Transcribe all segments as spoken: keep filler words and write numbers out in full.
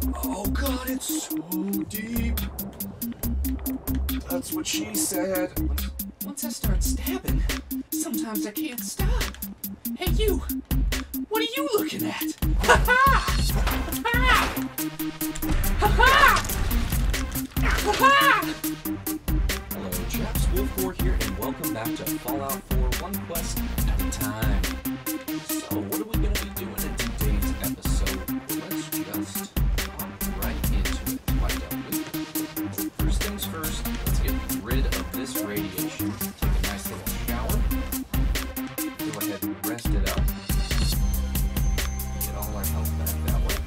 Oh god, it's so deep. That's what she said. Once I start stabbing, sometimes I can't stop. Hey you, what are you looking at? Ha ha! Ha ha! Ha ha! Ha! Hello chaps, Wolfgore here, and welcome back to Fallout four, one quest at a time. So, what are we going to be doing in today's episode? Let's just hop right into it, why don't we? First things first, let's get rid of this radiation. Take a nice little shower. Go ahead and rest it up. Get all our health back that way.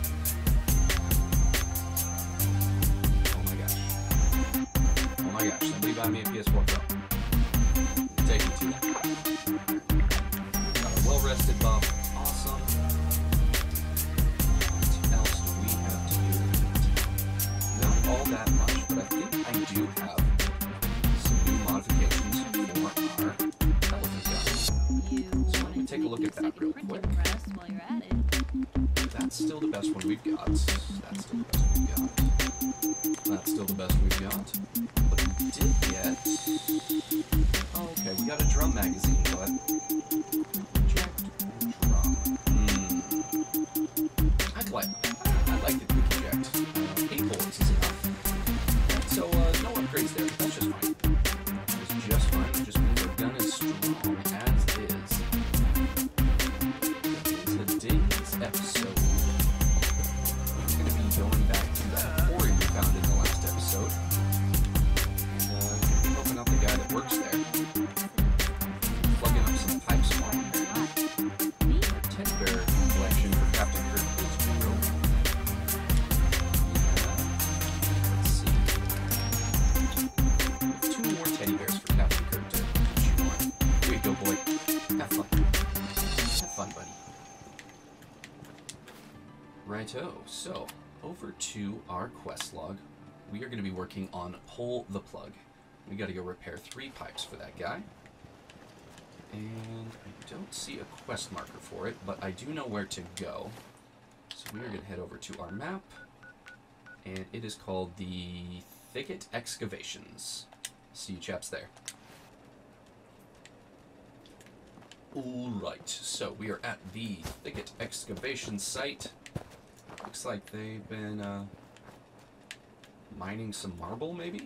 Oh my gosh. Oh my gosh, somebody buy me a P S four Pro. Take me to that. Got a well-rested buff. Awesome. What else do we have to do? Not all that much, but I think I do have some new modifications for our elephant gun. So let me take a look at that real quick. That's still the best one we've got. That's still the best we've got. That's still the best we've got. But we did get... Oh, okay, we got a drum magazine, but... Eject drum. Hmm. I'd like... I'd like the quick eject. Uh, eight bullets is enough. So, uh, no upgrades there, but that's just fine. It's just fine. It just means our gun is strong as is. In today's episode, we're going to be going back to that quarry we found in the last episode. And, uh, helping out the guy that works there. Plugging up some pipes for him. Our teddy bear collection for Captain Kirk is growing. Let's see. Two more teddy bears for Captain Kirk to chew on. Here you go, boy. Have fun. Have fun, buddy. Righto, so over to our quest log. We are going to be working on Pull the Plug. We got to go repair three pipes for that guy. And I don't see a quest marker for it, but I do know where to go. So we are going to head over to our map. And it is called the Thicket Excavations. See you chaps there. Alright, so we are at the Thicket Excavation site. Looks like they've been uh, mining some marble, maybe?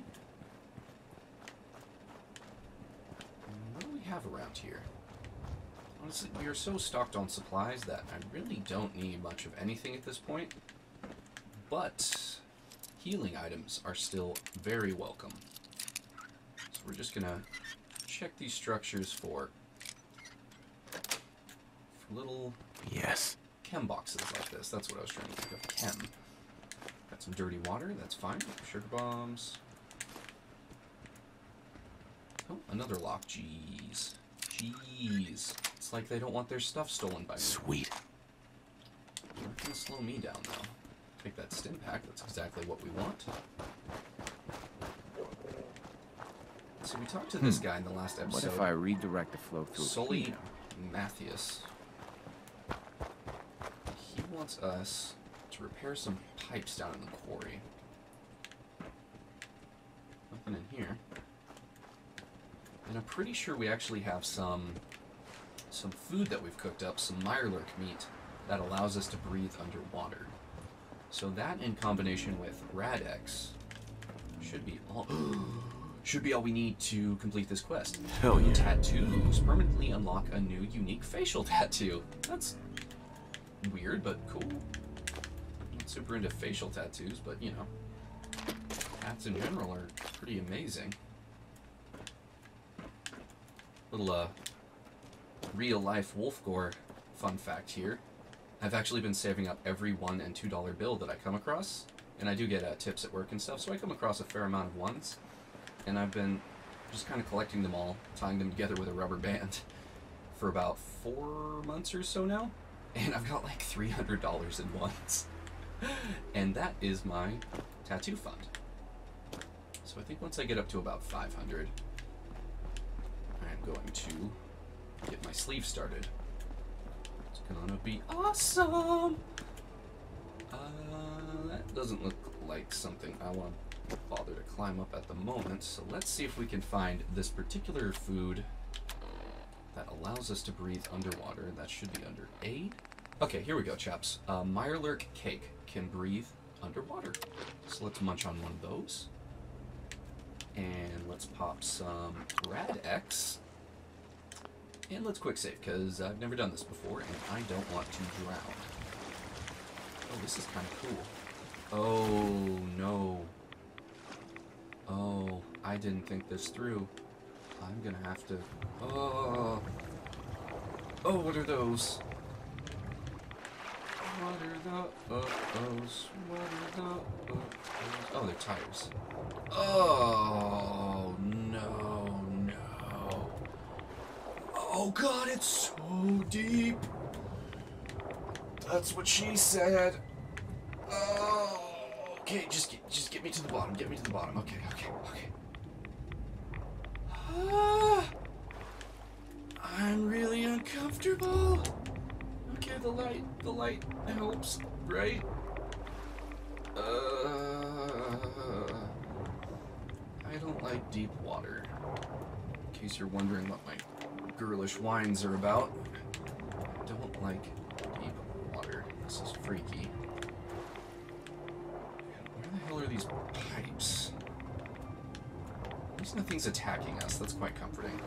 What do we have around here? Honestly, we are so stocked on supplies that I really don't need much of anything at this point. But healing items are still very welcome. So we're just gonna check these structures for, for little yes chem boxes like this. That's what I was trying to think of. Chem. Got some dirty water. That's fine. Sugar bombs. Oh, another lock. Jeez. Jeez. It's like they don't want their stuff stolen by me. Sweet. You're not gonna slow me down, though. Take that stim pack. That's exactly what we want. So we talked to this hmm. guy in the last episode. What if I redirect the flow through Sully here? Mathias. He wants us to repair some pipes down in the quarry. Nothing in here. And I'm pretty sure we actually have some some food that we've cooked up, some Mirelurk meat, that allows us to breathe underwater. So that in combination with Rad-X should be all should be all we need to complete this quest. Hell yeah. Tattoos permanently unlock a new unique facial tattoo. That's weird, but cool. I'm not super into facial tattoos, but you know, tats in general are pretty amazing. Little uh, real-life Wolfgore fun fact here. I've actually been saving up every one and two dollar bill that I come across, and I do get uh, tips at work and stuff, so I come across a fair amount of ones, and I've been just kind of collecting them all, tying them together with a rubber band for about four months or so now, and I've got like three hundred dollars in ones, and that is my tattoo fund. So I think once I get up to about five hundred, I'm going to get my sleeve started. It's gonna be awesome! Uh, that doesn't look like something I want to bother to climb up at the moment, so let's see if we can find this particular food that allows us to breathe underwater. That should be under A. Okay, here we go, chaps. Uh, Mirelurk cake can breathe underwater. So let's munch on one of those. And let's pop some Rad X. And let's quick save, because I've never done this before, and I don't want to drown. Oh, this is kind of cool. Oh, no. Oh, I didn't think this through. I'm gonna have to... Oh. Oh, what are those? What are the... Uh, those? What are the... Uh, oh, they're tires. Oh, no, no. Oh god, it's so deep. That's what she said. Oh, okay, just get, just get me to the bottom. Get me to the bottom. Okay, okay, okay. Ah, I'm really uncomfortable. Okay, the light, the light helps, right? Uh, I don't like deep water. In case you're wondering what my girlish whines are about, I don't like deep water. This is freaky. Where the hell are these pipes? At least nothing's attacking us. That's quite comforting.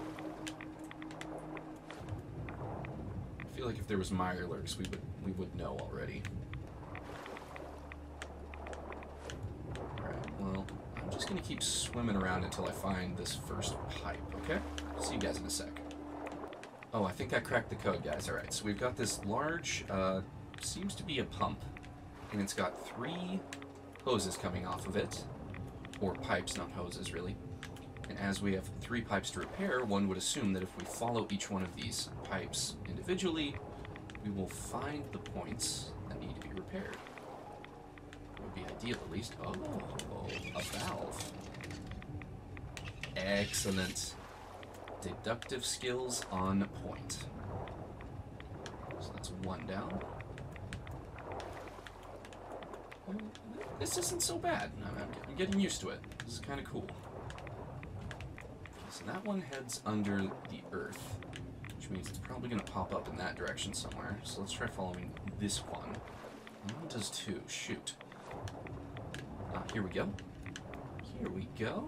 I feel like if there was Mirelurks, we would we would know already. Alright, well, I'm just gonna keep swimming around until I find this first pipe, okay? See you guys in a sec. Oh, I think I cracked the code, guys. Alright, so we've got this large, uh, seems to be a pump, and it's got three hoses coming off of it. Or pipes, not hoses, really. And as we have three pipes to repair, one would assume that if we follow each one of these pipes individually, we will find the points that need to be repaired. It would be ideal, at least. Oh, a valve. Excellent. Deductive skills on point. So that's one down. Well, this isn't so bad. I'm, I'm getting used to it. This is kind of cool. So that one heads under the earth, which means it's probably going to pop up in that direction somewhere. So let's try following this one. That one does too. Shoot. Ah, here we go. Here we go.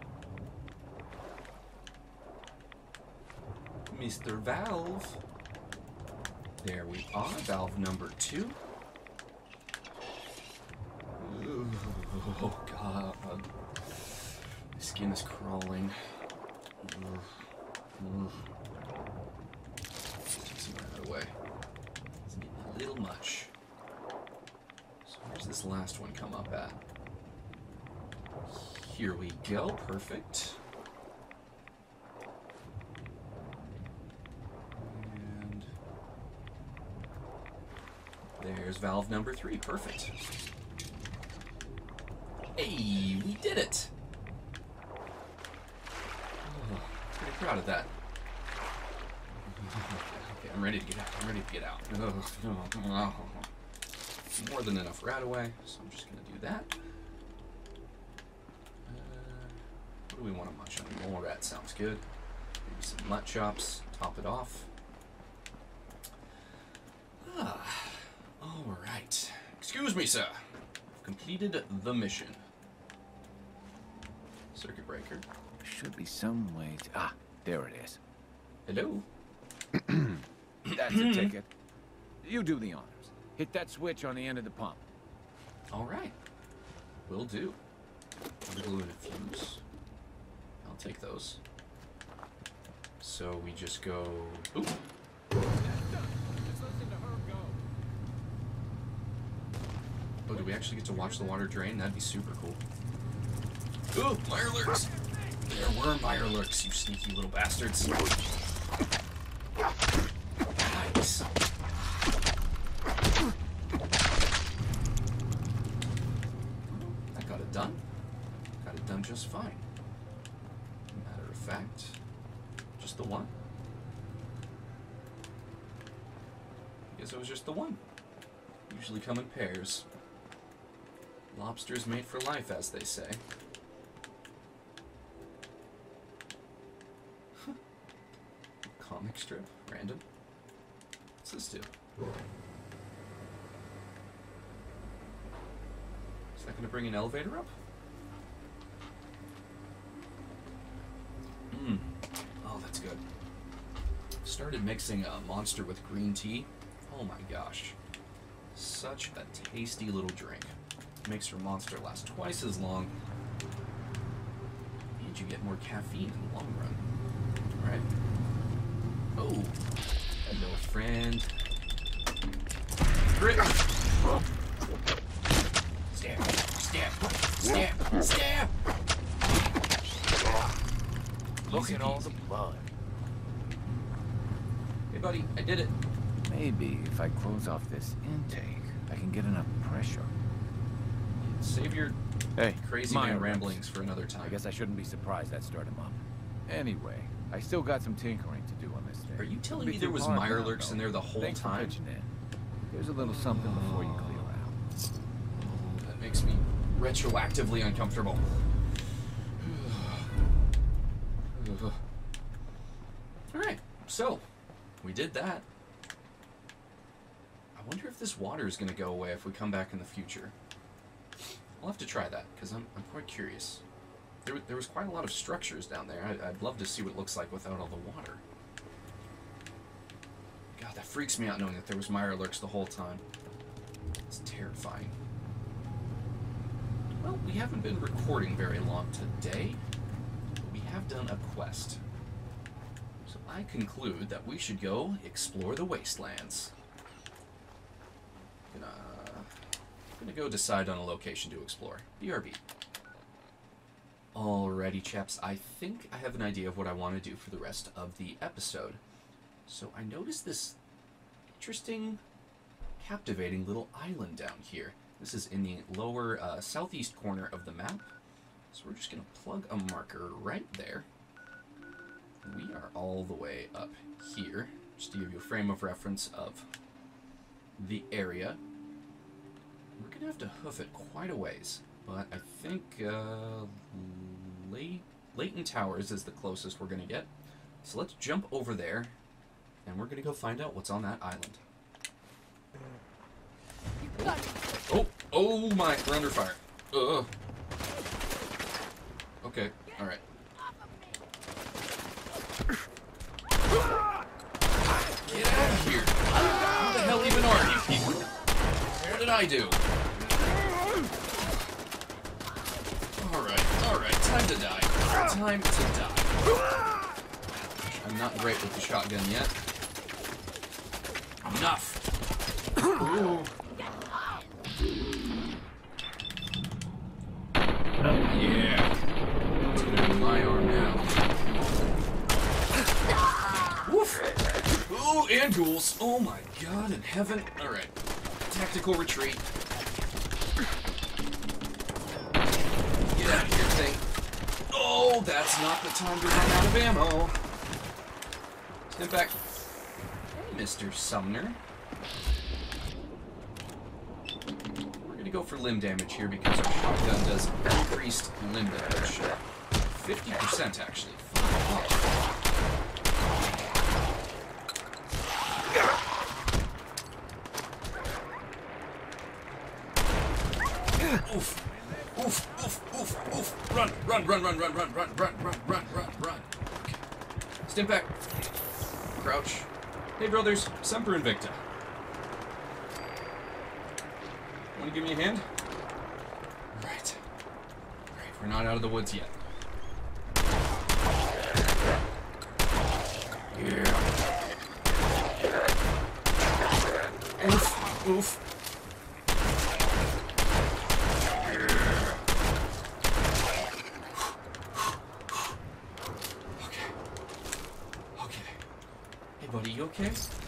Mister Valve. There we are. Valve number two. Ooh, oh, God. My skin is crawling. Take some of that away. It's getting a little much. So where's this last one come up at? Here we go. Perfect. And there's valve number three. Perfect. Hey, we did it! Pretty proud of that. Okay, I'm ready to get out. I'm ready to get out. More than enough Radaway, so I'm just gonna do that. Uh, what do we want to munch on? Mole rat sounds good. Maybe some nut chops. Top it off. Ah, all right. Excuse me, sir. I've completed the mission. Circuit breaker. Should be some way to... Ah, there it is. Hello? That's a ticket. You do the honors. Hit that switch on the end of the pump. All right. Will do. Glue and a fuse. I'll take those. So we just go... Ooh. That's done. Let's listen to her go. Oh, do we actually get to watch the water drain? That'd be super cool. Ooh, Mirelurks! There were Mirelurks, you sneaky little bastards. Nice. That got it done. Got it done just fine. Matter of fact, just the one. I guess it was just the one. Usually come in pairs. Lobsters made for life, as they say. Comic strip? Random. What's this do? Is that going to bring an elevator up? Mmm. Oh, that's good. Started mixing a Monster with green tea. Oh my gosh. Such a tasty little drink. Makes your Monster last twice as long. And you get more caffeine in the long run. Alright. Oh. Hello, friend. Grit. Stab. Stab. Stab. Stab. Look Easy at all peasy. the blood. Hey, buddy, I did it. Maybe if I close off this intake, I can get enough pressure. Save your Hey, crazy minor man reps. ramblings for another time. I guess I shouldn't be surprised that started him up. Anyway, I still got some tinkering to do on this thing. Are you telling It'll be me there too was hard Mire now, lurks in though. there the whole Thanks time? For pitching in. Here's a little something before you clear out. That makes me retroactively uncomfortable. Alright, so, we did that. I wonder if this water is going to go away if we come back in the future. I'll have to try that, because I'm, I'm quite curious. There, there was quite a lot of structures down there. I, I'd love to see what it looks like without all the water. God, that freaks me out knowing that there was Mire lurks the whole time. It's terrifying. Well, we haven't been recording very long today, but we have done a quest. So I conclude that we should go explore the wastelands. Gonna, gonna go decide on a location to explore. B R B. Alrighty, chaps. I think I have an idea of what I want to do for the rest of the episode. So I noticed this interesting, captivating little island down here. This is in the lower uh, southeast corner of the map. So we're just going to plug a marker right there. We are all the way up here, just to give you a frame of reference of the area. We're going to have to hoof it quite a ways, but I think uh, Lay Layton Towers is the closest we're going to get. So let's jump over there, and we're going to go find out what's on that island. Oh, oh my, we're under fire. Ugh. Okay, alright. Get out of here! Who the hell even are you people? What did I do? Alright, alright, time to die. Time to die. I'm not great with the shotgun yet. Enough! Ooh. Yeah. It's gonna be my arm now. Woof! Ooh, and ghouls. Oh my god in heaven. Alright. Tactical retreat. Get out of here, thing. Oh, that's not the time to run out of ammo. Step back. Hey, Mister Sumner. We're gonna go for limb damage here because our shotgun does increased limb damage. fifty percent actually. Oof. Oof, oof, oof, oof. Run, run, run, run, run, run, run, run, run, run, run, run. Okay. Step back. Crouch. Hey, brothers. Semper Invicta. Want to give me a hand? Right. Right, we're not out of the woods yet. Yeah. Oof, oof. Buddy, you okay?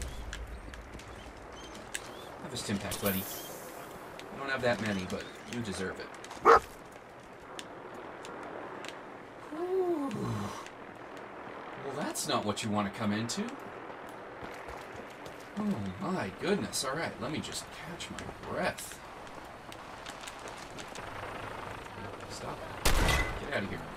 Have a stim pack, buddy. I don't have that many, but you deserve it. Ooh. Well, that's not what you want to come into. Oh my goodness. Alright, let me just catch my breath. Stop. Get out of here.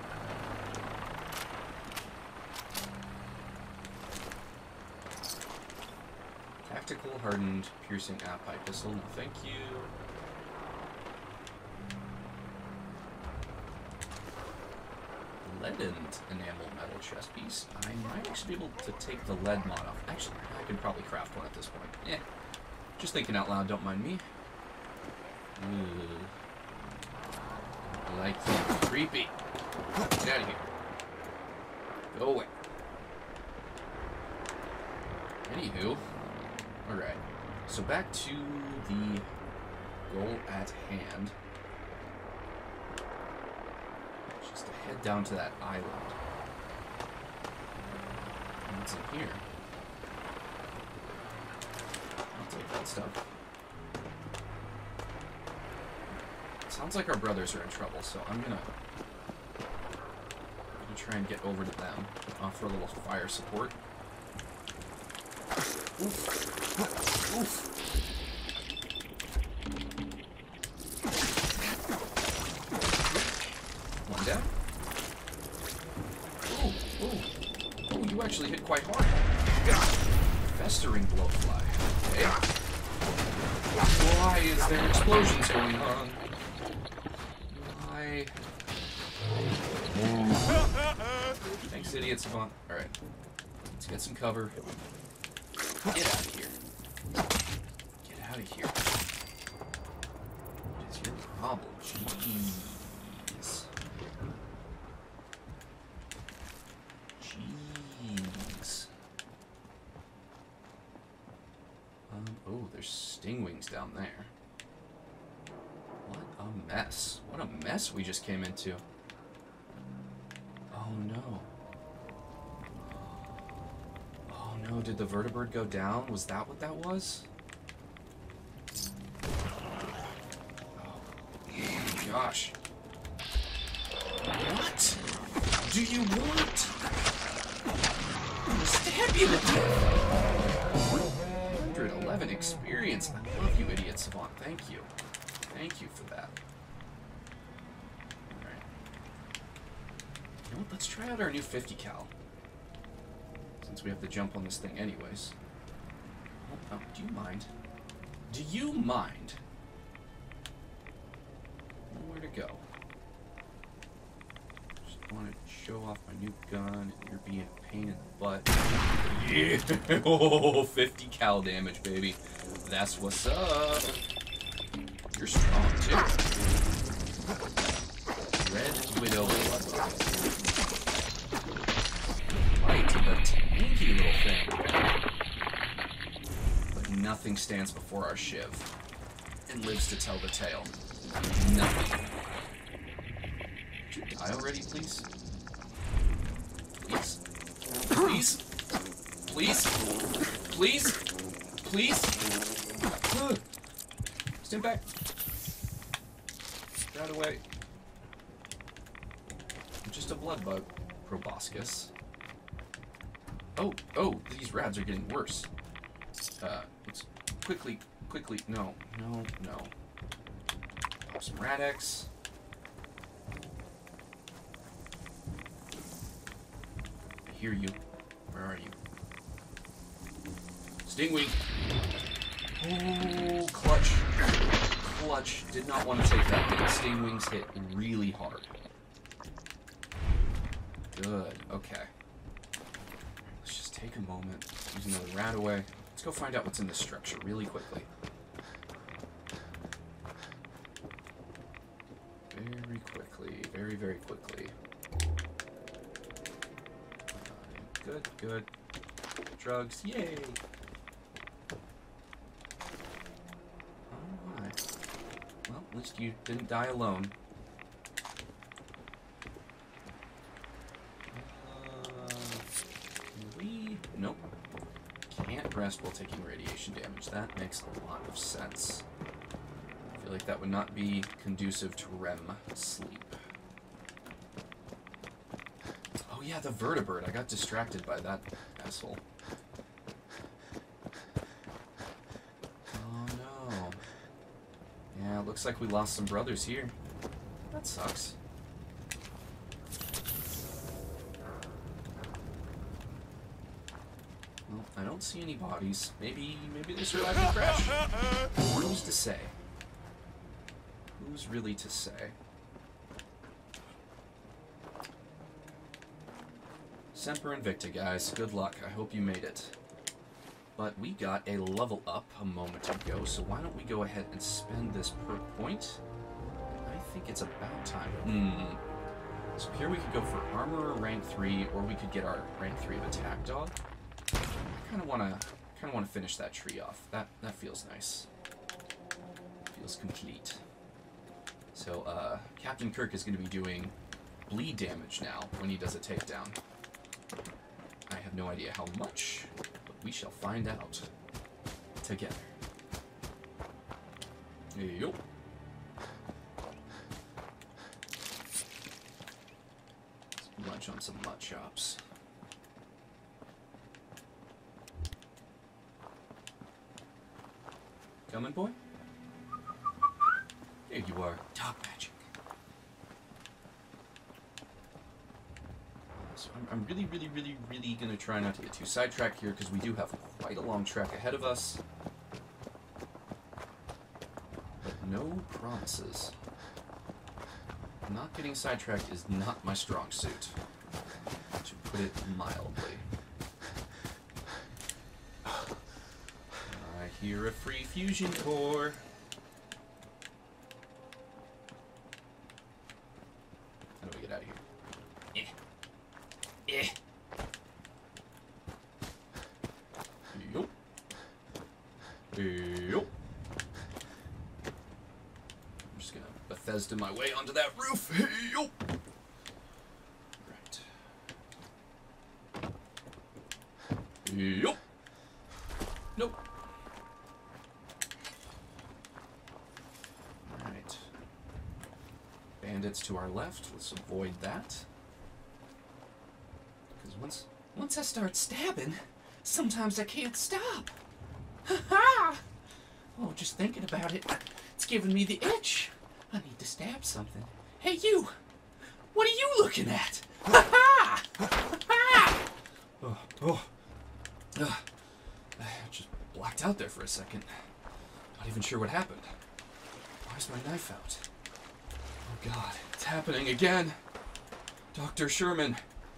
Tactical, hardened, piercing Api pistol. No, thank you. Leadened enamel metal chest piece. I might actually be able to take the lead mod off. Actually, I can probably craft one at this point. Yeah. Just thinking out loud, don't mind me. Ooh. I like that. Creepy. Get out of here. Go away. Anywho. Alright. So back to the goal at hand. Just to head down to that island. What's in here? I'll take that stuff. Sounds like our brothers are in trouble, so I'm gonna, gonna try and get over to them, offer a little fire support. Oof. Oof. One down. Oh, oh, oh! You actually hit quite hard. Festering blowfly. Okay. Why is there explosions going on? Why? Thanks, idiot savant. All right, let's get some cover. Get out of here. Get out of here. What is your problem? Jeez. Jeez. Um, oh, there's stingwings down there. What a mess. What a mess we just came into. Oh no. Oh no, did the vertibird go down? Was that what that was? Oh my gosh. What do you want? Stab you to death! one hundred eleven experience. I love you, idiot savant. Thank you. Thank you for that. Alright. You know what? Let's try out our new fifty cal. Since we have to jump on this thing anyways. Oh, oh, do you mind? Do you mind? Where to go? Just want to show off my new gun, and you're being a pain in the butt. Yeah! Oh, fifty cal damage, baby. That's what's up. You're strong, too. Red Widow Bloodline. Light, but tanky little thing. But nothing stands before our Shiv. And lives to tell the tale. Nothing. Would you die already, please? Please? Please? Please? Please? Please? Ugh. Stand back. Get out of the way. I'm just a blood bug, proboscis. Oh, oh, these rads are getting worse. Uh, let's quickly, quickly, no, no, no. Pop some Rad-X. I hear you. Where are you? Stingwing! Oh, clutch. Clutch. Did not want to take that hit. Stingwings hit really hard. Good. Okay. Let's just take a moment. Use another rat away. Let's go find out what's in this structure really quickly. Very quickly. Very, very quickly. Uh, good, good. Drugs. Yay! Well, at least you didn't die alone. Uh, can we... Nope. Can't rest while taking radiation damage. That makes a lot of sense. I feel like that would not be conducive to R E M sleep. Oh yeah, the vertibird. I got distracted by that asshole. Oh no. Yeah, looks like we lost some brothers here. That sucks. Well, I don't see any bodies. Maybe, maybe they survived the crash. Who's to say? Who's really to say? Semper Invicta, guys. Good luck. I hope you made it. But we got a level up a moment ago, so why don't we go ahead and spend this perk point? I think it's about time. Hmm. So here we could go for Armorer rank three, or we could get our rank three of Attack Dog. I kind of want to kind of want to finish that tree off. That, that feels nice. Feels complete. So, uh, Captain Kirk is going to be doing bleed damage now when he does a takedown. I have no idea how much, but we shall find out together. Yo. Let's lunch on some mut chops. Coming, boy? There you are. Dog magic. So I'm, I'm really, really, really, really going to try not to get too sidetracked here, because we do have quite a long track ahead of us. But no promises. Not getting sidetracked is not my strong suit, to put it mildly. I hear a free fusion core. How do we get out of here? Eh. Eh. Yo. Yo. I'm just gonna Bethesda my way onto that roof. Yo. Right. Yo. Nope. Alright. Bandits to our left. Let's avoid that. Because once once I start stabbing, sometimes I can't stop. Ha ha! Oh, just thinking about it, it's giving me the itch. I need to stab something. Hey, you! What are you looking at? Ha ha! Ha ha! Oh, oh. Ugh. I just blacked out there for a second. Not even sure what happened. Where's my knife out? Oh god, it's happening again. Doctor Sherman.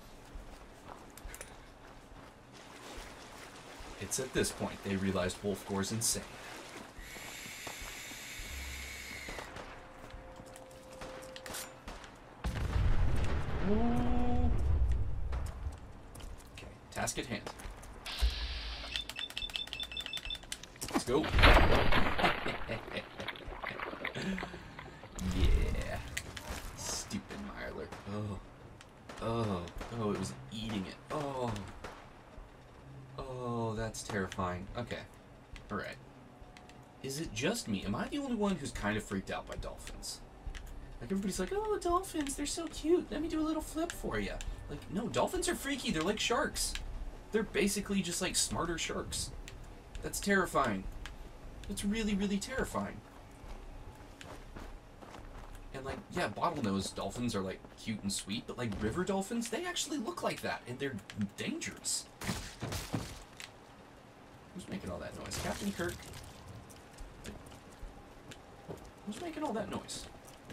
It's at this point they realized Wolfgore's insane. Okay, task at hand. Let's go. Yeah. Stupid Mirelurk. Oh. Oh. Oh, it was eating it. Oh. Oh, that's terrifying. Okay. Alright. Is it just me? Am I the only one who's kind of freaked out by dolphins? Like, everybody's like, oh, dolphins, they're so cute. Let me do a little flip for you. Like, no, dolphins are freaky. They're like sharks. They're basically just like smarter sharks. That's terrifying. It's really, really terrifying. And like, yeah, bottlenose dolphins are like cute and sweet, but like river dolphins, they actually look like that, and they're dangerous. Who's making all that noise? Captain Kirk? Who's making all that noise?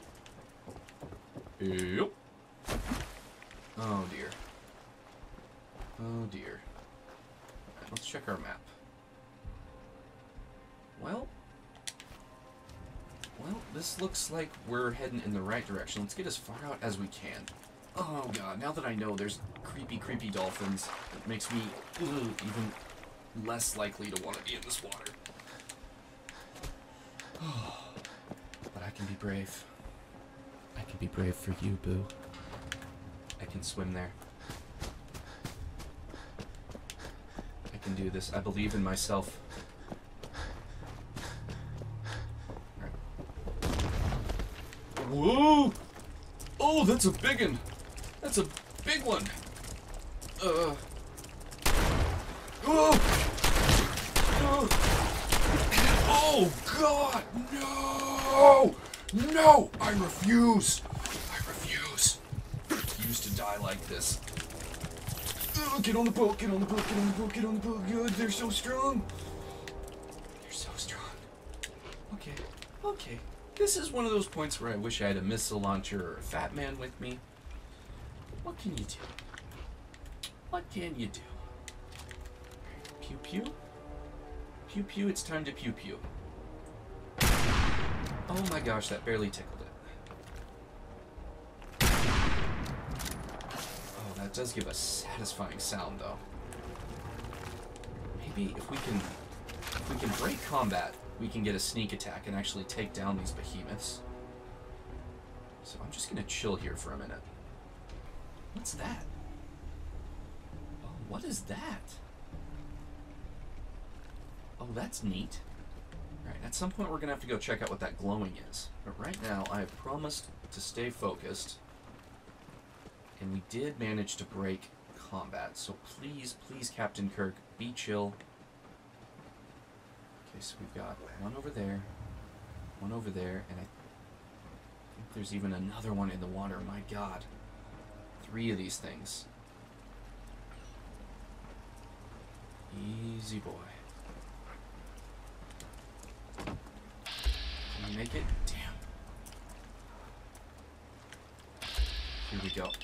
Yep. Oh dear. Oh dear. Right, let's check our map. Well, well, this looks like we're heading in the right direction. Let's get as far out as we can. Oh god, now that I know there's creepy, creepy dolphins, it makes me ugh, even less likely to want to be in this water. But I can be brave. I can be brave for you, Boo. I can swim there. I can do this. I believe in myself. Whoa! Oh, that's a big one. That's a big one. Uh. Oh! Oh! Oh God! No! No! I refuse. I refuse. I refuse to die like this. Uh, get on the boat, get on the boat, get on the boat, get on the boat. Good, they're so strong. They're so strong. Okay, okay. This is one of those points where I wish I had a missile launcher or a fat man with me. What can you do? What can you do? Pew pew? Pew pew, it's time to pew pew. Oh my gosh, that barely tickled it. Oh, that does give a satisfying sound though. Maybe if we can if we can break combat, we can get a sneak attack and actually take down these behemoths. So I'm just gonna chill here for a minute. What's that? Oh, what is that? Oh, that's neat. Alright, at some point we're gonna have to go check out what that glowing is. But right now, I have promised to stay focused. And we did manage to break combat. So please, please, Captain Kirk, be chill. Okay, so we've got one over there, one over there, and I think there's even another one in the water. My god. Three of these things. Easy boy. Can I make it? Damn. Here we go.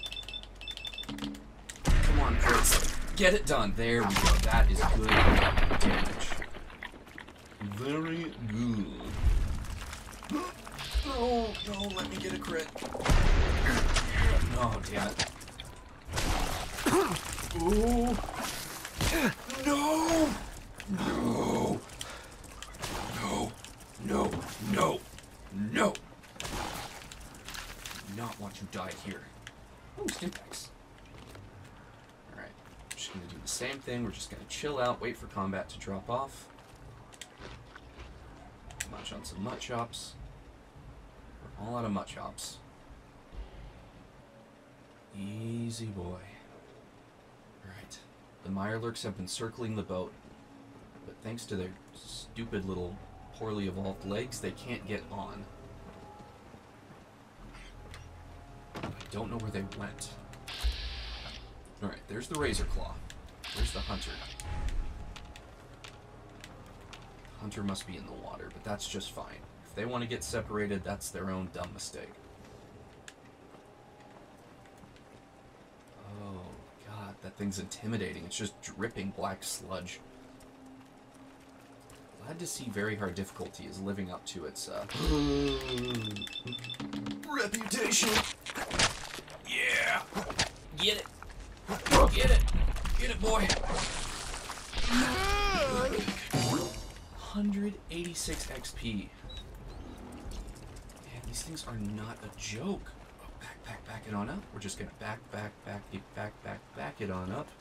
Come on, Chris. Get it done. There we go. That is good damage. Very good. No, no, let me get a crit. Oh, damn it. Ooh. No! No! No! No! No! No! Not want to die here. Oh, Stimpaks. Alright. I'm just gonna do the same thing. We're just gonna chill out, wait for combat to drop off. Munch on some mutt chops. We're all out of mutt chops. Easy boy. Right. The Mirelurks have been circling the boat, but thanks to their stupid little poorly evolved legs, they can't get on. I don't know where they went. Alright, there's the Razor Claw. There's the Hunter. Hunter must be in the water, but that's just fine. If they want to get separated, that's their own dumb mistake. Oh, God, that thing's intimidating. It's just dripping black sludge. Glad to see Very Hard Difficulty is living up to its, uh... reputation! Yeah! Get it! Get it! Get it, boy! one hundred eighty-six X P. Man, these things are not a joke. Oh, back, back, back it on up. We're just gonna back, back, back, back, back, back it on up.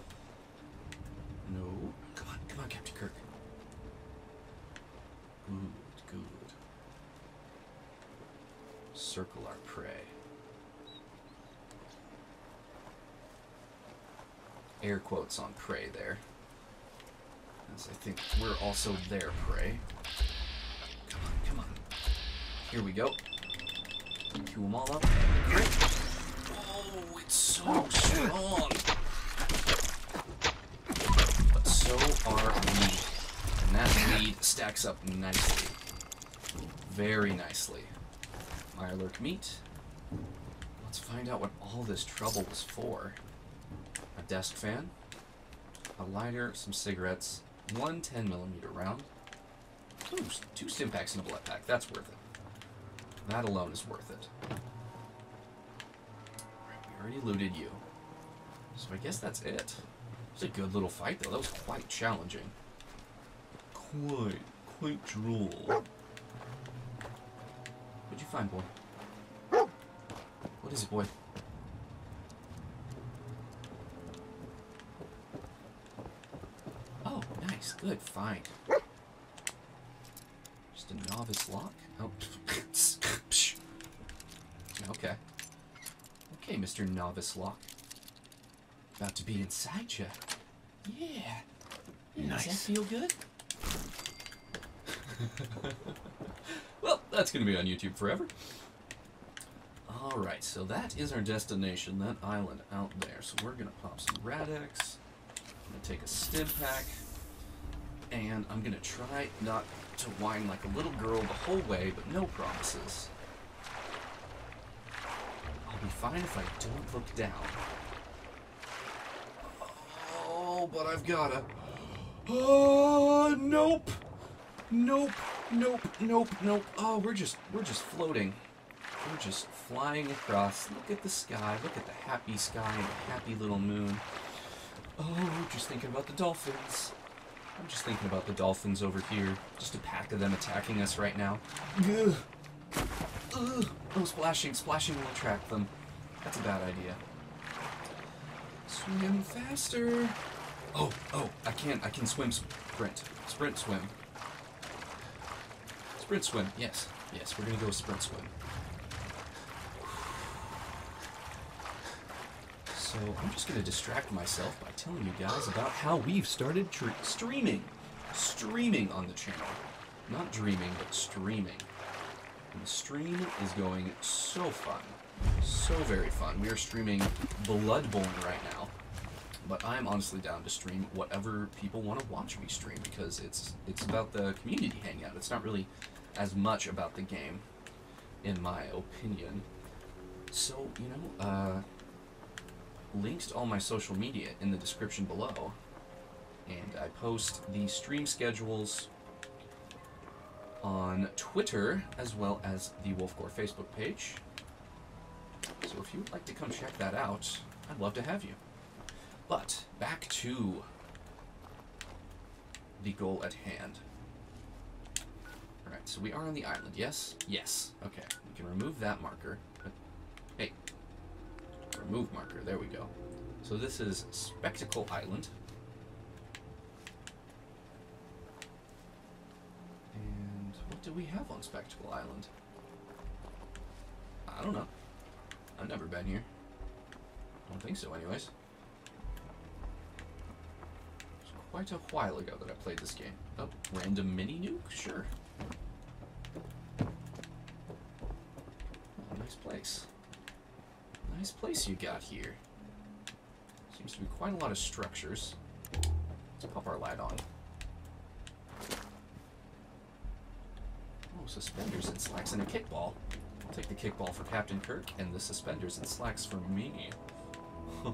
No. Come on, come on, Captain Kirk. Good, good. Circle our prey. Air quotes on prey there. As I think we're also their prey. Come on, come on. Here we go. Chew them all up. Oh, it's so strong. But so are we. And that lead stacks up nicely. Very nicely. Mirelurk meat. Let's find out what all this trouble was for. A desk fan. A lighter, some cigarettes. One ten millimeter round. Ooh, two Stimpaks in a blood pack. That's worth it. That alone is worth it. We already looted you. So I guess that's it. It was a good little fight, though. That was quite challenging. Quite, quite droll. What'd you find, boy? What is it, boy? Oh, nice. Good. Fine. Just a novice lock? Oh. Okay. Okay, Mister Novice Lock. About to be inside ya. Yeah. Yeah. Nice. Does that feel good? Well, that's gonna be on YouTube forever. Alright, so that is our destination, that island out there. So we're gonna pop some Rad-X. I'm gonna take a stim pack. And I'm gonna try not to whine like a little girl the whole way, but no promises. I'll be fine if I don't look down. Oh, but I've gotta. Oh, nope. Nope. Nope. Nope. Nope. Oh, we're just we're just floating. We're just flying across. Look at the sky. Look at the happy sky and the happy little moon. Oh, just thinking about the dolphins. I'm just thinking about the dolphins over here. Just a pack of them attacking us right now. Ugh. Ugh. Oh, splashing. Splashing will attract them. That's a bad idea. Swim faster. Oh, oh, I can, I can swim sprint. Sprint swim. Sprint swim, yes. Yes, we're gonna go sprint swim. So I'm just gonna distract myself by telling you guys about how we've started tr streaming. Streaming on the channel. Not dreaming, but streaming. And the stream is going so fun. So very fun. We are streaming Bloodborne right now. But I'm honestly down to stream whatever people want to watch me stream, because it's it's about the community hangout. It's not really as much about the game, in my opinion. So, you know, uh, links to all my social media in the description below. And I post the stream schedules on Twitter, as well as the Wolfgore Facebook page. So if you would like to come check that out, I'd love to have you. But, back to the goal at hand. Alright, so we are on the island, yes? Yes. Okay, we can remove that marker. But, hey, remove marker, there we go. So this is Spectacle Island. And what do we have on Spectacle Island? I don't know. I've never been here. I don't think so anyways. Quite a while ago that I played this game. Oh, random mini nuke? Sure. Oh, nice place. Nice place you got here. Seems to be quite a lot of structures. Let's pop our light on. Oh, suspenders and slacks and a kickball. I'll take the kickball for Captain Kirk and the suspenders and slacks for me. Oh.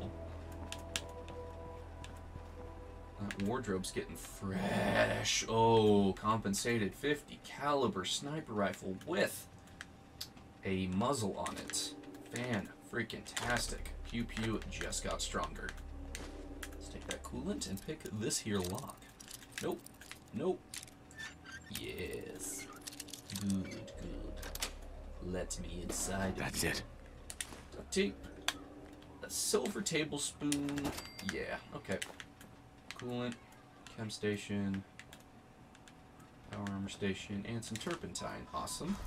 That wardrobe's getting fresh. Oh, compensated fifty caliber sniper rifle with a muzzle on it. Fan freaking tastic. Pew pew just got stronger. Let's take that coolant and pick this here lock. Nope. Nope. Yes. Good, good. Let me inside. That's it. Duct tape. A silver tablespoon. Yeah, okay. Coolant, chem station, power armor station, and some turpentine. Awesome.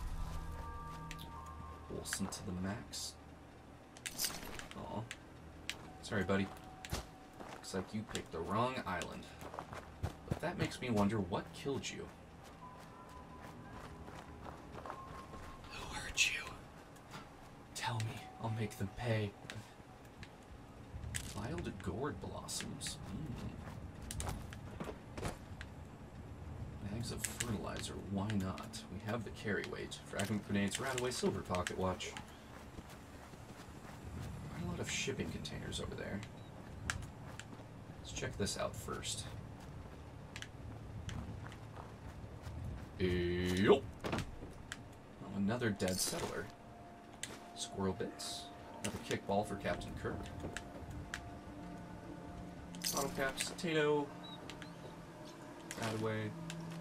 Wilson to the max. Aw. Sorry, buddy. Looks like you picked the wrong island. But that makes me wonder what killed you. Who hurt you? Tell me. I'll make them pay. Wild gourd blossoms. Mm. Bags of fertilizer, why not? We have the carry weight. Fragment grenades, Radaway silver pocket watch. Quite a lot of shipping containers over there. Let's check this out first. Yup. Oh, another dead settler. Squirrel bits. Another kickball for Captain Kirk. Bottle caps, potato. Radaway.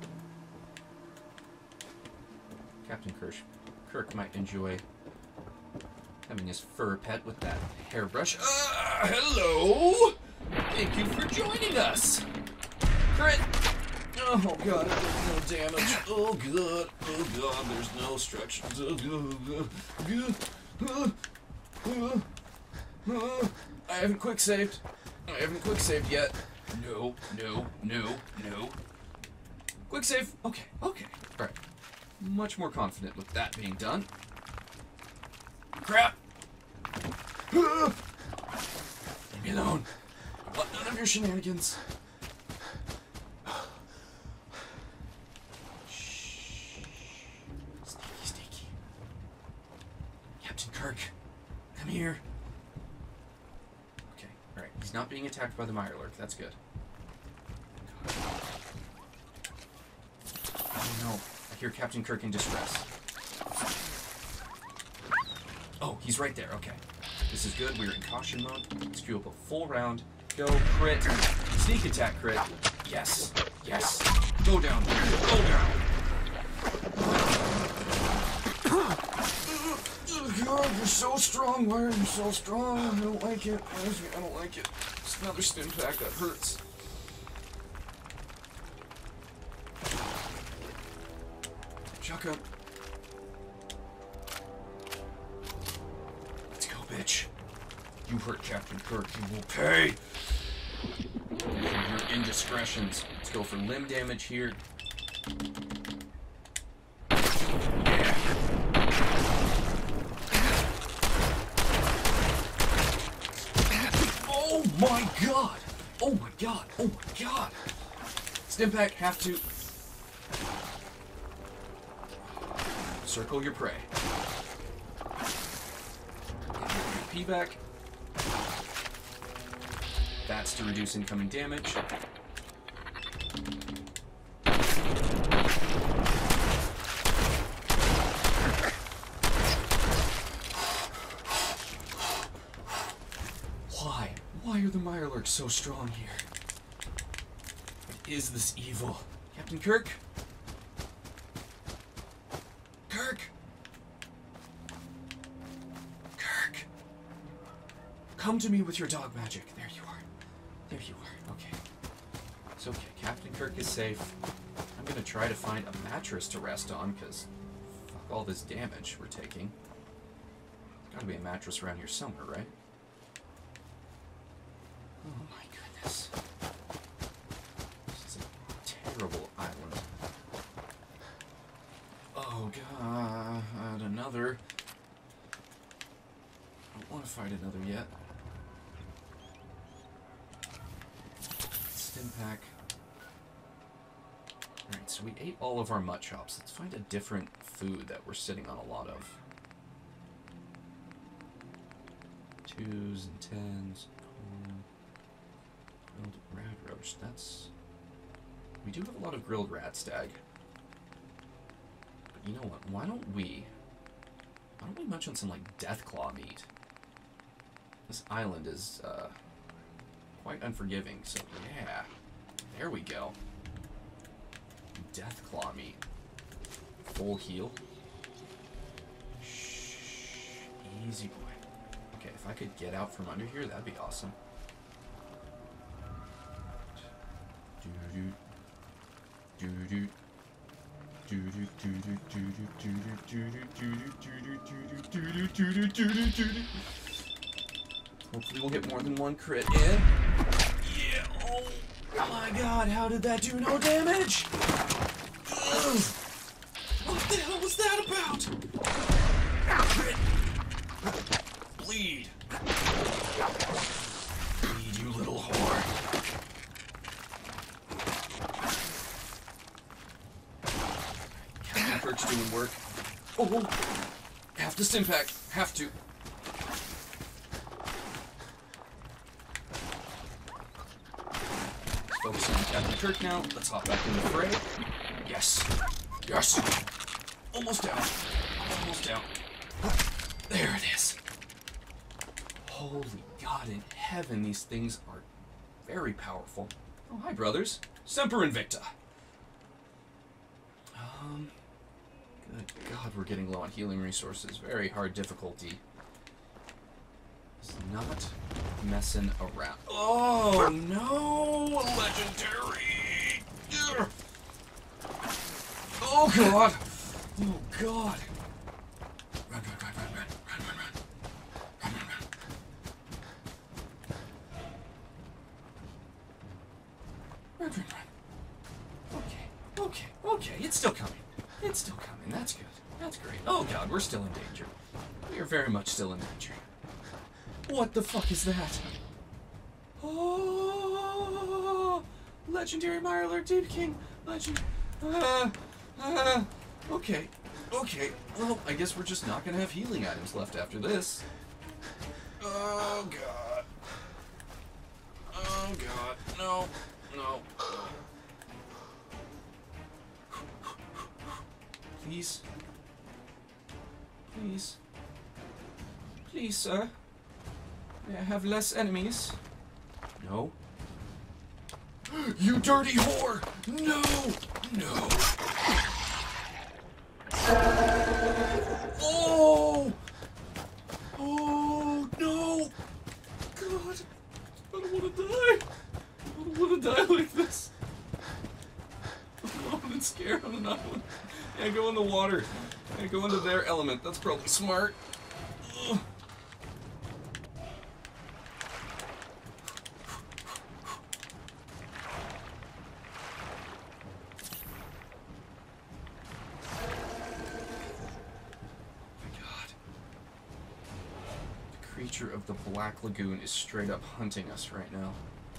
Captain Kirk, Kirk might enjoy having his fur pet with that hairbrush. Ah, hello! Thank you for joining us! Crit! Oh god, there's no damage. Oh god, oh god, there's no structures. Oh god, god. Uh, uh, uh, I haven't quick saved. I haven't quick saved yet. No, no, no, no. Quick save. Okay, okay. Alright. Much more confident with that being done. crap! Leave me alone. I want none of your shenanigans. Shh. Sneaky, sneaky. Captain Kirk, come here. Okay, alright. He's not being attacked by the Mirelurk. That's good. Oh no. I hear Captain Kirk in distress. Oh, he's right there. Okay. This is good. We're in caution mode. Let's queue up a full round. Go, crit. Sneak attack crit. Yes. Yes. Go down. Go down. Oh, God, you're so strong. Why are you so strong? I don't like it. I don't like it. It's another stim pack. That hurts. Chuck up. Let's go, bitch. You hurt Captain Kirk. You will pay for your indiscretions. Let's go for limb damage here. Yeah. Oh my god! Oh my god! Oh my god! Stim pack, have to. Circle your prey. P back. That's to reduce incoming damage. Why? Why are the Mirelurks so strong here? What is this evil? Captain Kirk? Kirk? Kirk? Come to me with your dog magic. There you are. There you are. Okay. It's okay. Captain Kirk is safe. I'm gonna try to find a mattress to rest on, because fuck all this damage we're taking. There's gotta be a mattress around here somewhere, right? Oh my goodness. This is a terrible island. Oh god, another. I don't want to fight another yet. Stim pack. Alright, so we ate all of our mutt chops. Let's find a different food that we're sitting on a lot of. Twos and tens. Corn. Grilled rad roast. That's... We do have a lot of grilled rat stag. But you know what? Why don't we... Why don't we munch on some, like, Deathclaw meat? This island is, uh... quite unforgiving, so yeah. There we go. Deathclaw meat. Full heal. Shh. Easy boy. Okay, if I could get out from under here, that'd be awesome. Doo doo. Doo doo. Hopefully we'll get more than one crit in. Yeah, oh my god, how did that do no damage? Ugh. What the hell was that about? Crit. Bleed. Bleed, you little whore. Captain Kirk's doing work. Oh, have to stim pack. Have to. Focusing on Captain Kirk now. Let's hop back in the fray. Yes. Yes. Almost down. Almost down. There it is. Holy God in heaven, these things are very powerful. Oh, hi, brothers. Semper Invicta. Um, good God, we're getting low on healing resources. Very hard difficulty. It's not messing around. Oh, no! Legendary! Ugh. Oh, God! Oh, God! Run, run, run, run, run, run, run, run. Run, run, run. Run, run, run. Okay, okay, okay. It's still coming. It's still coming. That's good. That's great. Oh, God, we're still in danger. We are very much still in danger. What the fuck is that? Oh, legendary Mirelurk Dude King. Legend. Uh, uh, okay. Okay. Well, I guess we're just not gonna have healing items left after this. Oh, God. Oh, God. No. No. Please. Please. Please, sir. May I have less enemies? No. You dirty whore! No! No! Oh! Oh, no! God! I don't want to die! I don't want to die like this! I'm alone and scared on an island. Yeah, go in the water. Yeah, go into their element. That's probably smart. Ugh. Creature of the Black Lagoon is straight up hunting us right now.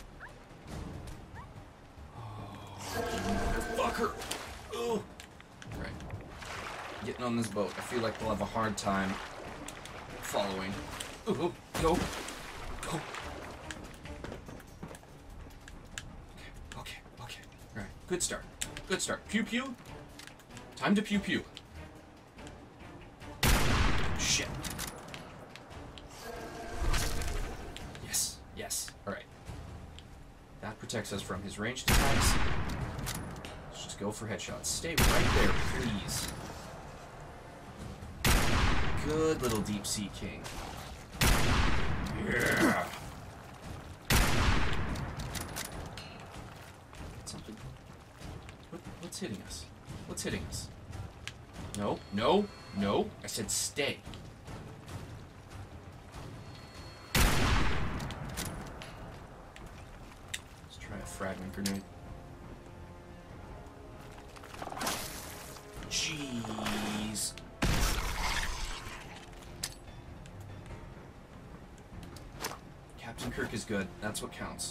Oh, motherfucker! Oh! Right. Getting on this boat. I feel like we'll have a hard time following. Ooh, go! Go! Okay, okay, okay. Alright, good start. Good start. Pew pew! Time to pew pew. Shit. Yes. Alright. That protects us from his ranged attacks. Let's just go for headshots. Stay right there, please. Good little deep sea king. Yeah. Something. What, what's hitting us? What's hitting us? No, no, no. I said stay. Fragment grenade. Jeez. Captain Kirk is good. That's what counts.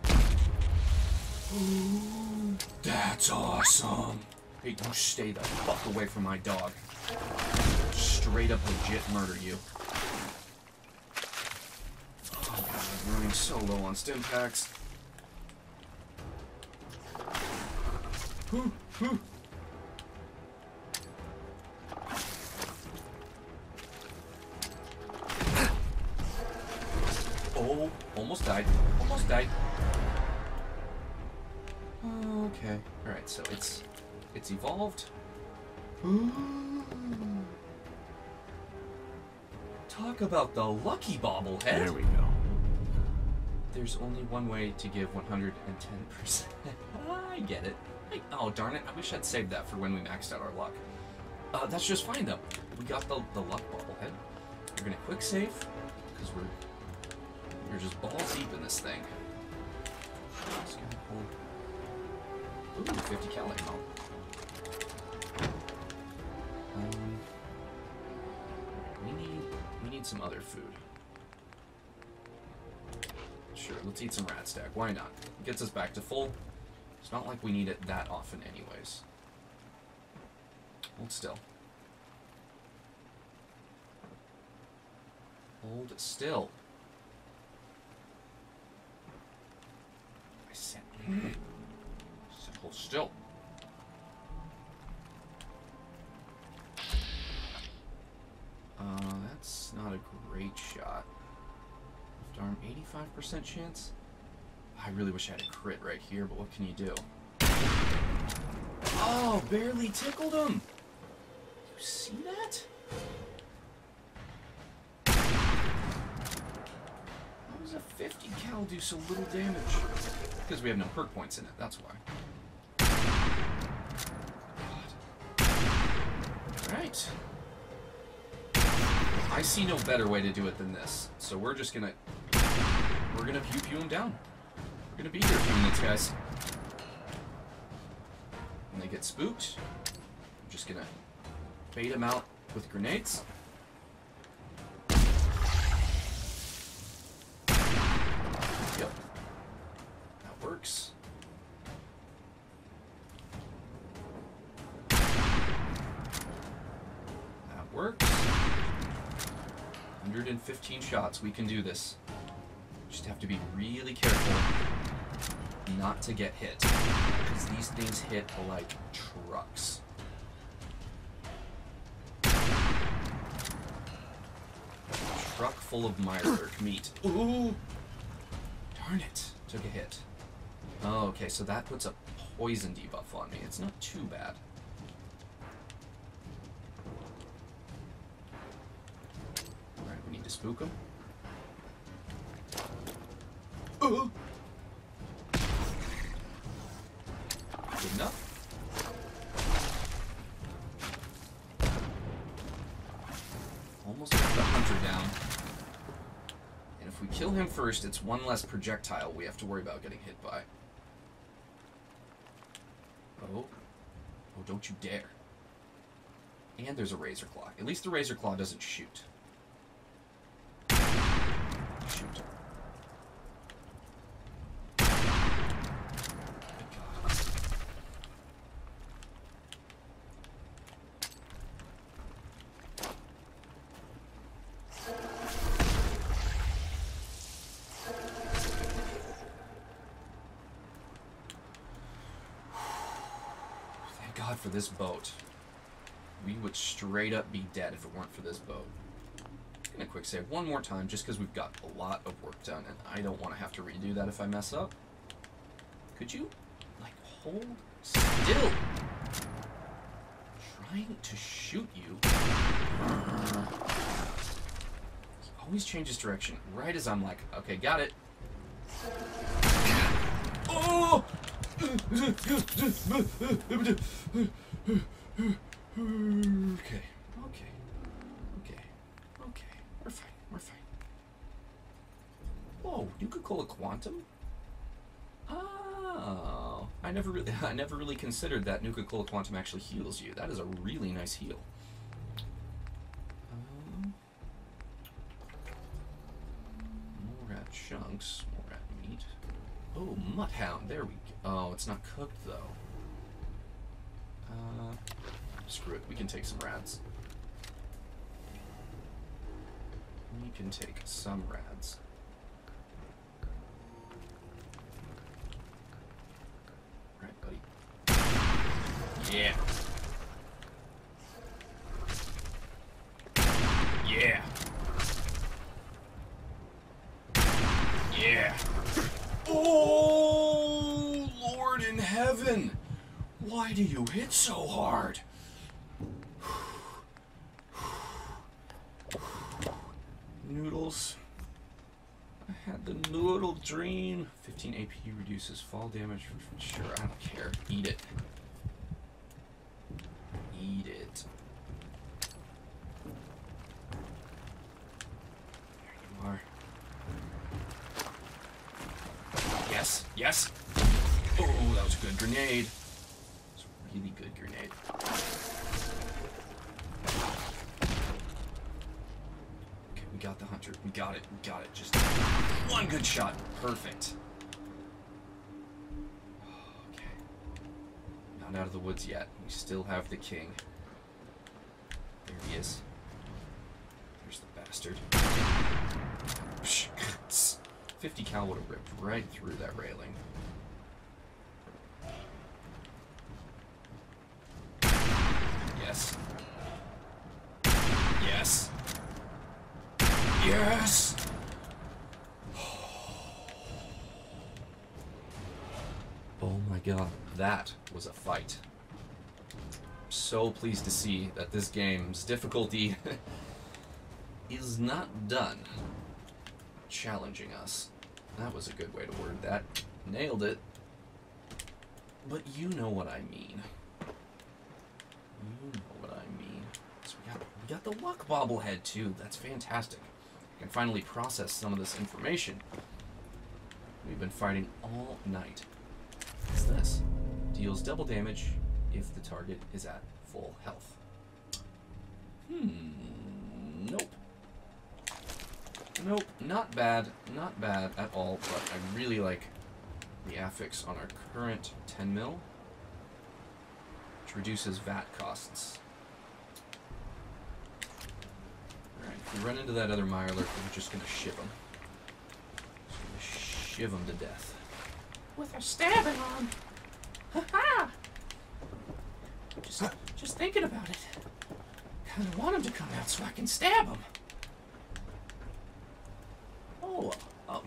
Ooh, that's awesome. Hey, you stay the fuck away from my dog. Straight up legit murder you. Oh god, I'm running so low on stim packs. Whew, whew. Oh, almost died. Almost died. Okay. Alright, so it's it's evolved. Talk about the lucky bobblehead. There we go. There's only one way to give one hundred ten percent. I get it. I, oh, darn it. I wish I'd saved that for when we maxed out our luck. Uh, that's just fine, though. We got the, the luck bobblehead. We're going to quick save, because we're, we're just balls deep in this thing. Just gonna pull... Ooh, fifty cal ammo. Um, we need, we need some other food. Sure, let's eat some rat stack. Why not? It gets us back to full. It's not like we need it that often anyways. Hold still. Hold still. I said, I said hold still. Uh, that's not a great shot. Left arm, eighty-five percent chance? I really wish I had a crit right here, but what can you do? Oh, barely tickled him! You see that? How does a fifty cal do so little damage? Because we have no perk points in it, that's why. Alright. I see no better way to do it than this, so we're just gonna... We're gonna pew pew him down. We're gonna be here a few minutes, guys. When they get spooked, I'm just gonna bait them out with grenades. hundred fifteen shots. We can do this. Just have to be really careful not to get hit, because these things hit like trucks. Truck full of Mirelurk meat. Ooh! Darn it. Took a hit. Oh, okay, so that puts a poison debuff on me. It's not too bad. Alright, we need to spook him. Ooh! Good enough. Almost got the hunter down. And if we kill him first, it's one less projectile we have to worry about getting hit by. Oh. Oh, don't you dare. And there's a Razor Claw. At least the Razor Claw doesn't shoot. Shoot. For this boat, we would straight up be dead if it weren't for this boat. I'm gonna quick save one more time just because we've got a lot of work done and I don't want to have to redo that if I mess up. Could you, like, hold still? Trying to shoot you. He always changes direction right as I'm like, okay, got it. Oh! Okay, okay, okay, okay, okay. We're fine, we're fine. Whoa, Nuka-Cola Quantum? Oh, I never really, I never really considered that Nuka-Cola Quantum actually heals you. That is a really nice heal. Um, more rat chunks, more rat meat. Oh, Mutthound, there we go. Oh, it's not cooked, though. Uh, screw it. We can take some rads. We can take some rads. Right, buddy. Yeah. Yeah. Yeah. Oh, Lord in heaven! Why do you hit so hard? Noodles. I had the noodle dream. fifteen A P reduces fall damage. Sure, I don't care. Eat it. Eat it. There you are. Yes, yes. Oh, that was a good grenade. That was a really good grenade. Okay, we got the hunter. We got it. We got it. Just one good shot. Perfect. Okay. Not out of the woods yet. We still have the king. There he is. There's the bastard. fifty cal would have ripped right through that railing. Yes. Yes. Yes! Oh my god, that was a fight. I'm so pleased to see that this game's difficulty is not done challenging us. That was a good way to word that. Nailed it. But you know what I mean. You know what I mean. So we got, we got the luck bobblehead too. That's fantastic. I can finally process some of this information. We've been fighting all night. What's this? Deals double damage if the target is at full health. Hmm. Nope. Nope, not bad, not bad at all, but I really like the affix on our current ten mil, which reduces V A T costs. Alright, if we run into that other Mirelurk, we're just gonna shiv him. Just gonna shiv him to death. With a stabbing arm. Ha ha! Just, just thinking about it. Kinda want him to come out so I can stab him. Oh, oh,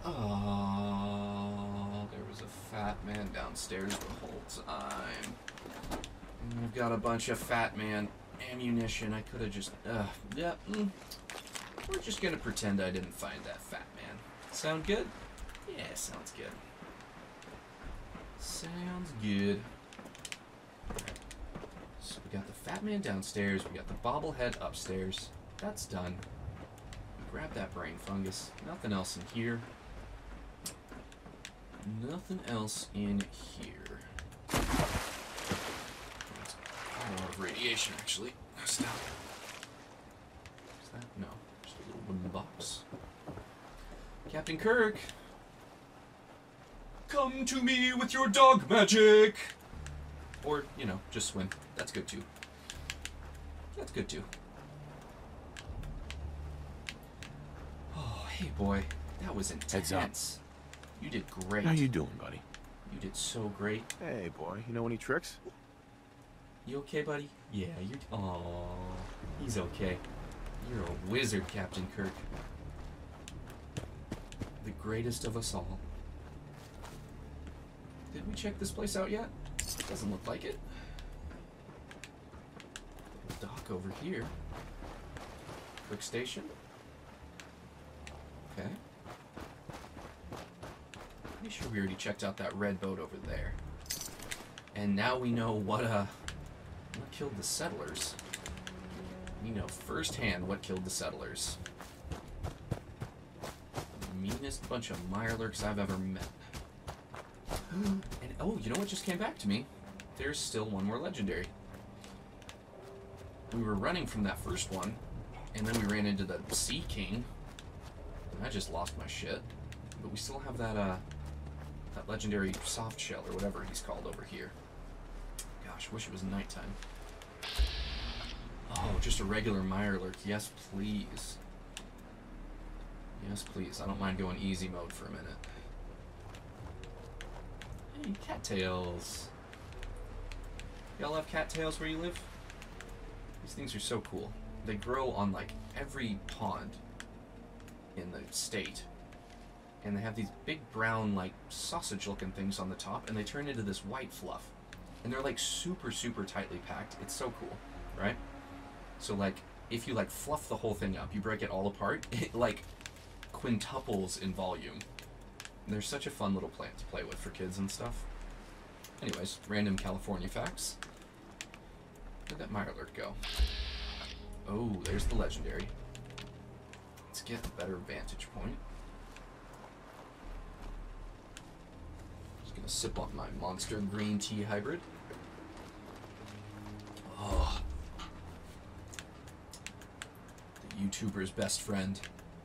oh, there was a fat man downstairs the whole time. And I've got a bunch of fat man ammunition. I could have just, uh, yeah, mm, we're just gonna pretend I didn't find that fat man. Sound good? Yeah, sounds good. Sounds good. So we got the fat man downstairs, we got the bobblehead upstairs. That's done. Grab that brain fungus. Nothing else in here. Nothing else in here. That's a lot of radiation, actually. Stop. Is that? No. Just a little wooden box. Captain Kirk! Come to me with your dog magic! Or, you know, just swim. That's good too. That's good too. Oh, hey boy. That was intense. Heads up. You did great. How you doing, buddy? You did so great. Hey, boy. You know any tricks? You okay, buddy? Yeah, you're... Aww. He's okay. You're a wizard, Captain Kirk. The greatest of us all. Did we check this place out yet? Doesn't look like it. Dock over here. Quick station. Okay. Pretty sure we already checked out that red boat over there. And now we know what uh what killed the settlers. We know firsthand what killed the settlers. The meanest bunch of Mirelurks I've ever met. And oh, you know what just came back to me? There's still one more legendary. We were running from that first one, and then we ran into the Sea King, and I just lost my shit. But we still have that uh, that legendary soft shell or whatever he's called over here. Gosh, wish it was nighttime. Oh, just a regular Mirelurk. Yes, please. Yes, please. I don't mind going easy mode for a minute. Hey, cattails. Y'all have cattails where you live? These things are so cool. They grow on like every pond in the state. And they have these big brown like sausage looking things on the top, and they turn into this white fluff. And they're like super, super tightly packed. It's so cool, right? So like, if you like fluff the whole thing up, you break it all apart, it like quintuples in volume. And they're such a fun little plant to play with for kids and stuff. Anyways, random California facts. Where'd that Mirelurk go? Oh, there's the legendary. Let's get a better vantage point. Just gonna sip on my Monster Green Tea Hybrid. Oh. The YouTuber's best friend.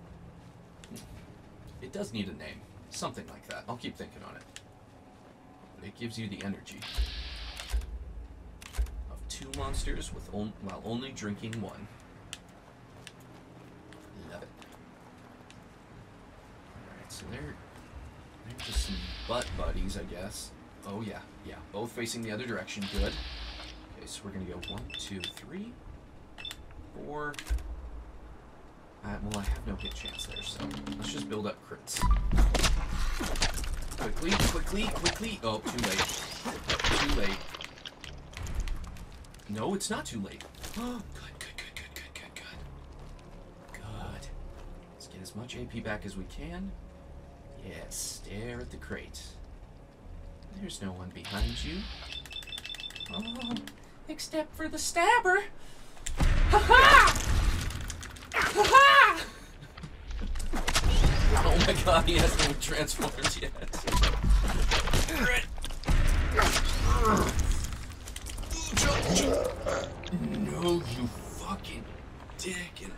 It does need a name. Something like that. I'll keep thinking on it. But it gives you the energy of two monsters with on while only drinking one. Love it. Alright, so they're, they're just some butt buddies, I guess. Oh yeah, yeah. Both facing the other direction. Good. Okay, so we're gonna go one, two, three, four. Uh, well, I have no hit chance there, so let's just build up crits. Quickly, quickly, quickly. Oh, too late. Too late. No, it's not too late. Oh, good, good, good, good, good, good, good. Good. Let's get as much A P back as we can. Yes, stare at the crate. There's no one behind you. Oh, except for the stabber. Ha ha! Ha ha! Oh my god, he hasn't even transformed yet. No, you fucking dick. And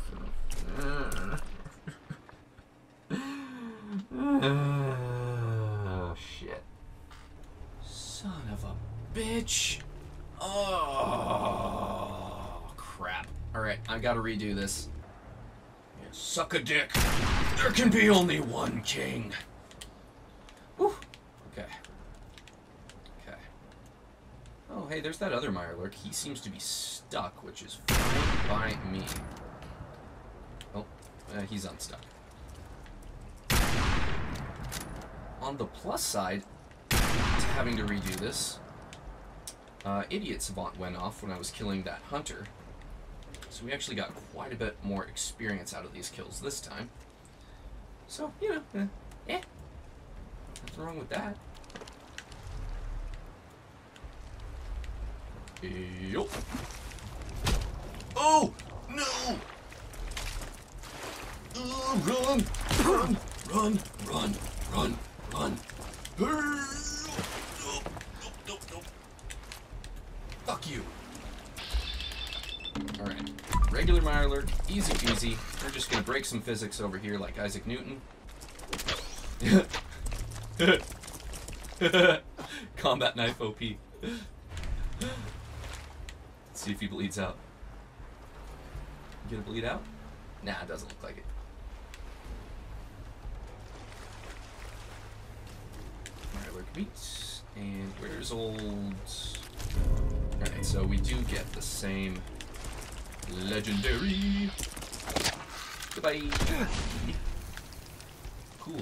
oh, shit. Son of a bitch. Oh, crap. Alright, I gotta redo this. Suck a dick. There can be only one king. Whew. Okay. Okay. Oh, hey, there's that other Mirelurk. He seems to be stuck, which is fine by me. Oh, uh, he's unstuck. On the plus side to having to redo this, uh, Idiot Savant went off when I was killing that hunter. So we actually got quite a bit more experience out of these kills this time. So, you know, eh, eh. Nothing wrong with that. Yo. Oh, no! Uh, run, run, run, run, run, run. No, no, no. Fuck you. Alright. Regular Mirelurk, easy peasy. We're just gonna break some physics over here like Isaac Newton. Combat knife O P. Let's see if he bleeds out. You gonna bleed out? Nah, it doesn't look like it. Mirelurk meat. And where's old... Alright, so we do get the same legendary. Goodbye. Cool.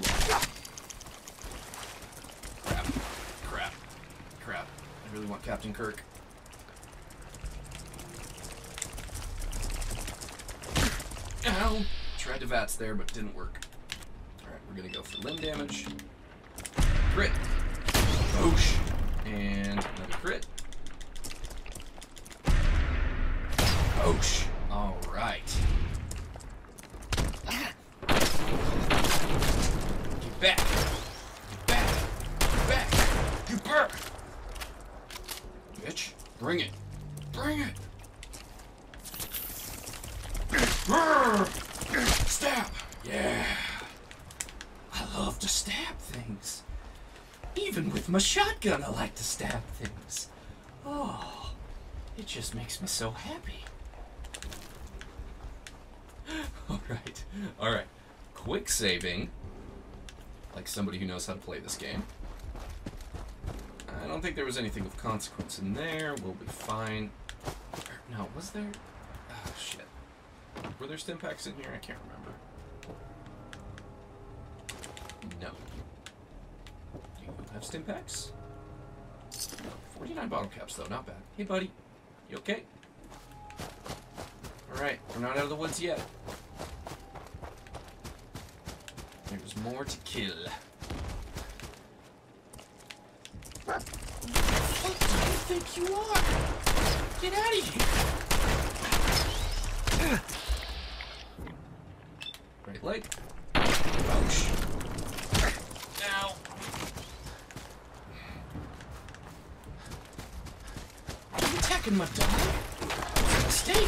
Crap. Crap. Crap. I really want Captain Kirk. Ow! Tried to VATS there, but didn't work. Alright, we're gonna go for limb damage. Crit. Boosh. And another crit. Boosh. Alright. Get back. Get back. Get back. Get back. Bitch. Bring it. Bring it. Stab. Yeah. I love to stab things. Even with my shotgun, I like to stab things. Oh, it just makes me so happy. Alright, alright. Quick saving. Like somebody who knows how to play this game. I don't think there was anything of consequence in there. We'll be fine. No, was there? Oh, shit. Were there stim packs in here? I can't remember. No. Do you have stim packs? No. forty-nine bottle caps, though. Not bad. Hey, buddy. You okay? Alright, we're not out of the woods yet. There's more to kill. What do you think you are? Get out of here! Right leg. Ouch. Ow. Are you attacking my dog? Mistake.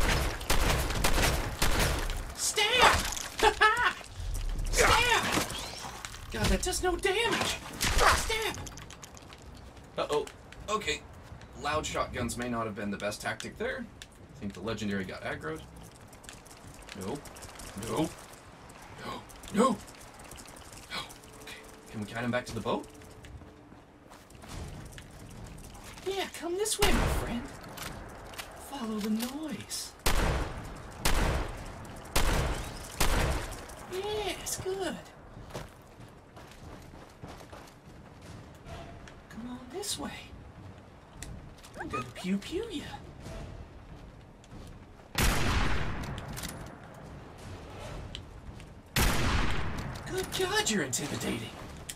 Stab! Ha-ha! Stab! God, that does no damage. Stab! Uh-oh. Okay. Loud shotguns may not have been the best tactic there. I think the legendary got aggroed. No. No. No. No. No. Okay. Can we guide him back to the boat? Yeah, come this way, my friend. Follow the noise. Yes, good. Come on this way. I'm gonna pew pew ya. Good God, you're intimidating.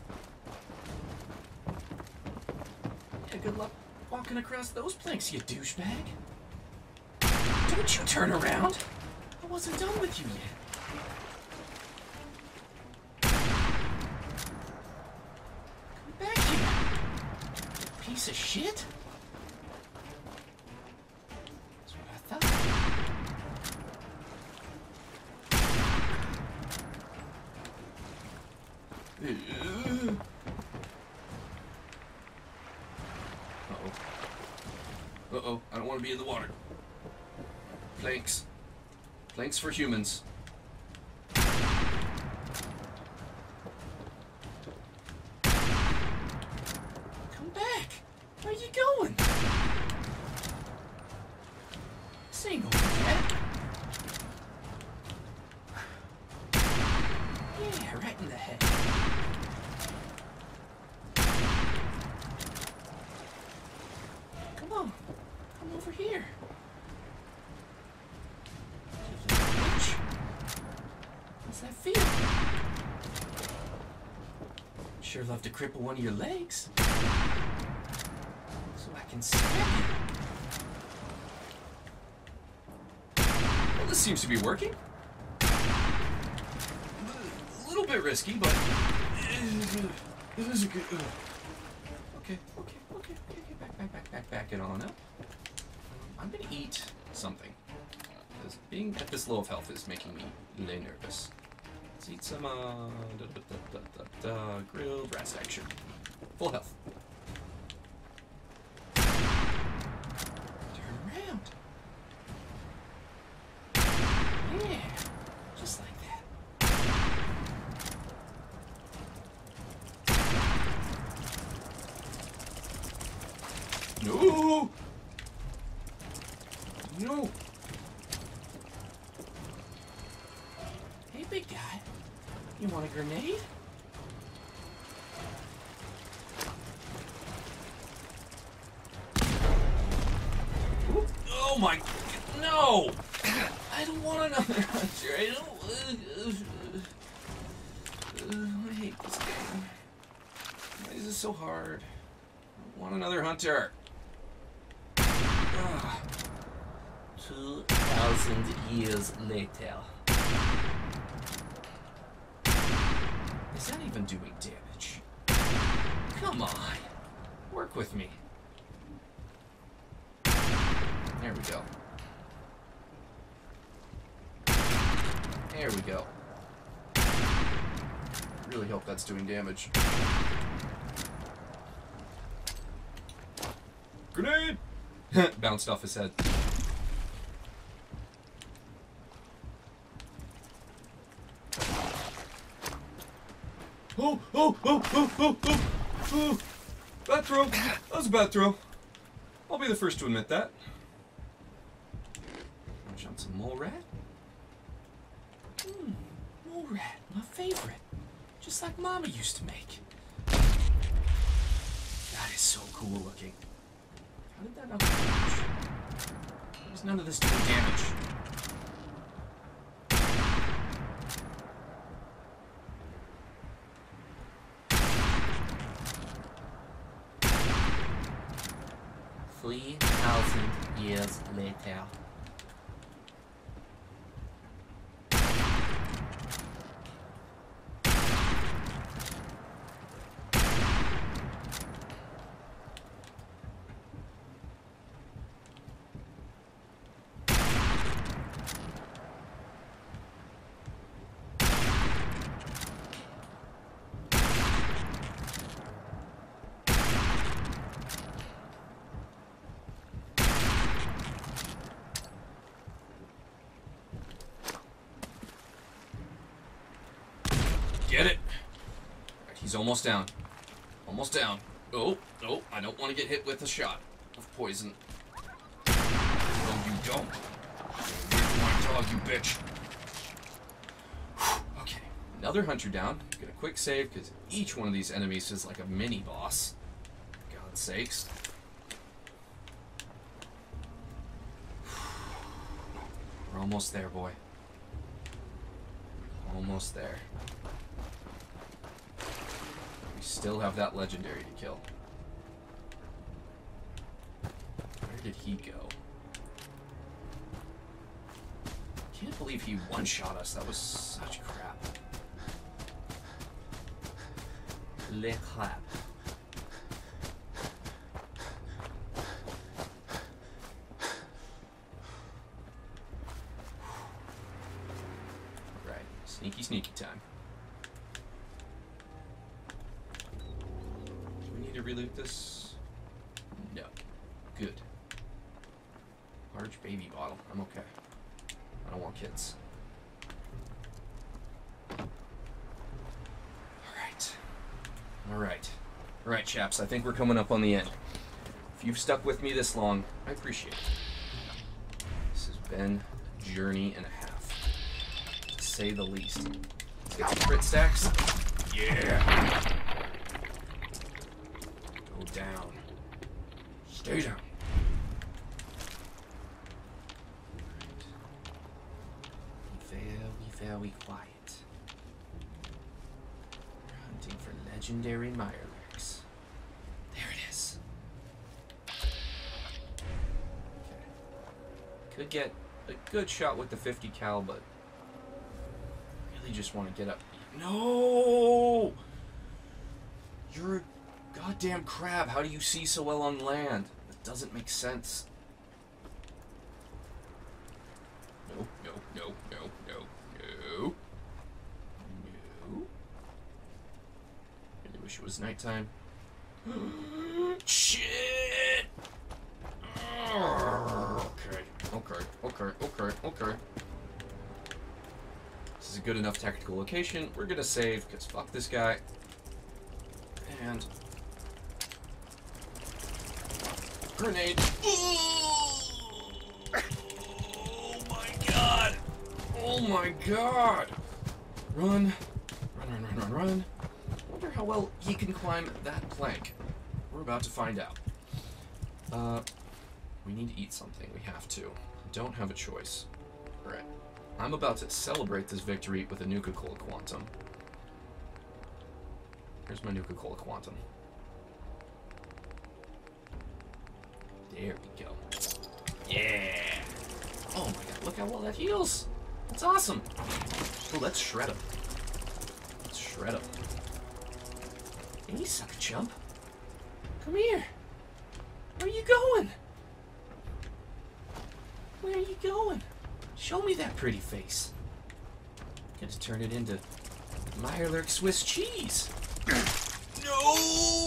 Yeah, good luck walking across those planks, you douchebag. Don't you turn around. I wasn't done with you yet. Come back here. Piece of shit. That's what I thought. Uh-oh. Uh-oh, I don't want to be in the water. Planks. Planks for humans. that feel? Sure love to cripple one of your legs. So I can stab you. Well, this seems to be working. A little bit risky, but this is a good. Okay, okay, okay, okay, okay. Back, back, back, back, back it on up. Um, I'm gonna eat something. Because being at this low of health is making me really nervous. Let's eat some uh, da, da, da, da, da, da, grilled rat section. Full health. Turn around. Yeah, just like that. No! No! Hey, big guy. You want a grenade? Oop. Oh my... No! I don't want another hunter. I don't... Uh, uh, uh, I hate this game. Why is this so hard? I don't want another hunter. Ugh. Two thousand years later. Is that even doing damage? Come on. Work with me. There we go. There we go. Really hope that's doing damage. Grenade! Bounced off his head. Oh, oh, oh, oh, oh, oh, oh. Bad throw. That was a bad throw. I'll be the first to admit that. Munch on some mole rat. Mmm, mole rat, my favorite. Just like Mama used to make. That is so cool looking. How did that not do damage? There's none of this doing damage. Three thousand years later. Get it. Right, he's almost down. Almost down. Oh, oh, I don't want to get hit with a shot of poison. No, you don't. Here's my dog, you bitch. Whew, okay, another hunter down. Get a quick save, because each one of these enemies is like a mini boss. God's sakes. We're almost there, boy. Almost there. We still have that legendary to kill. Where did he go? Can't believe he one-shot us. That was such crap. Le crap. Right. Sneaky, sneaky time. Do we need to reloot this? No. Good. Large baby bottle. I'm okay. I don't want kids. Alright. Alright. Alright, chaps. I think we're coming up on the end. If you've stuck with me this long, I appreciate it. This has been a journey and a half, to say the least. Let's get some crit stacks. Yeah! Go down. Stay down. Very, very quiet. Hunting for legendary Mirelurks. There it is. Okay. Could get a good shot with the fifty cal, but really just want to get up. No! You're a goddamn crab. How do you see so well on land? That doesn't make sense. No, no, no, no, no, no. No. Really wish it was nighttime. Shit! Okay, okay, okay, okay, okay. This is a good enough tactical location. We're gonna save, because fuck this guy. And... grenade. Oh my god! Oh my god! Run. Run, run, run, run, run. Wonder how well he can climb that plank. We're about to find out. Uh, we need to eat something. We have to. Don't have a choice. Alright. I'm about to celebrate this victory with a Nuka-Cola Quantum. Here's my Nuka-Cola Quantum. There we go. Yeah! Oh my god, look how well that heals! That's awesome! Oh, let's shred him. Let's shred him. Hey, you sucker chump. Come here. Where are you going? Where are you going? Show me that pretty face. Gotta turn it into Mirelurk Swiss cheese. No!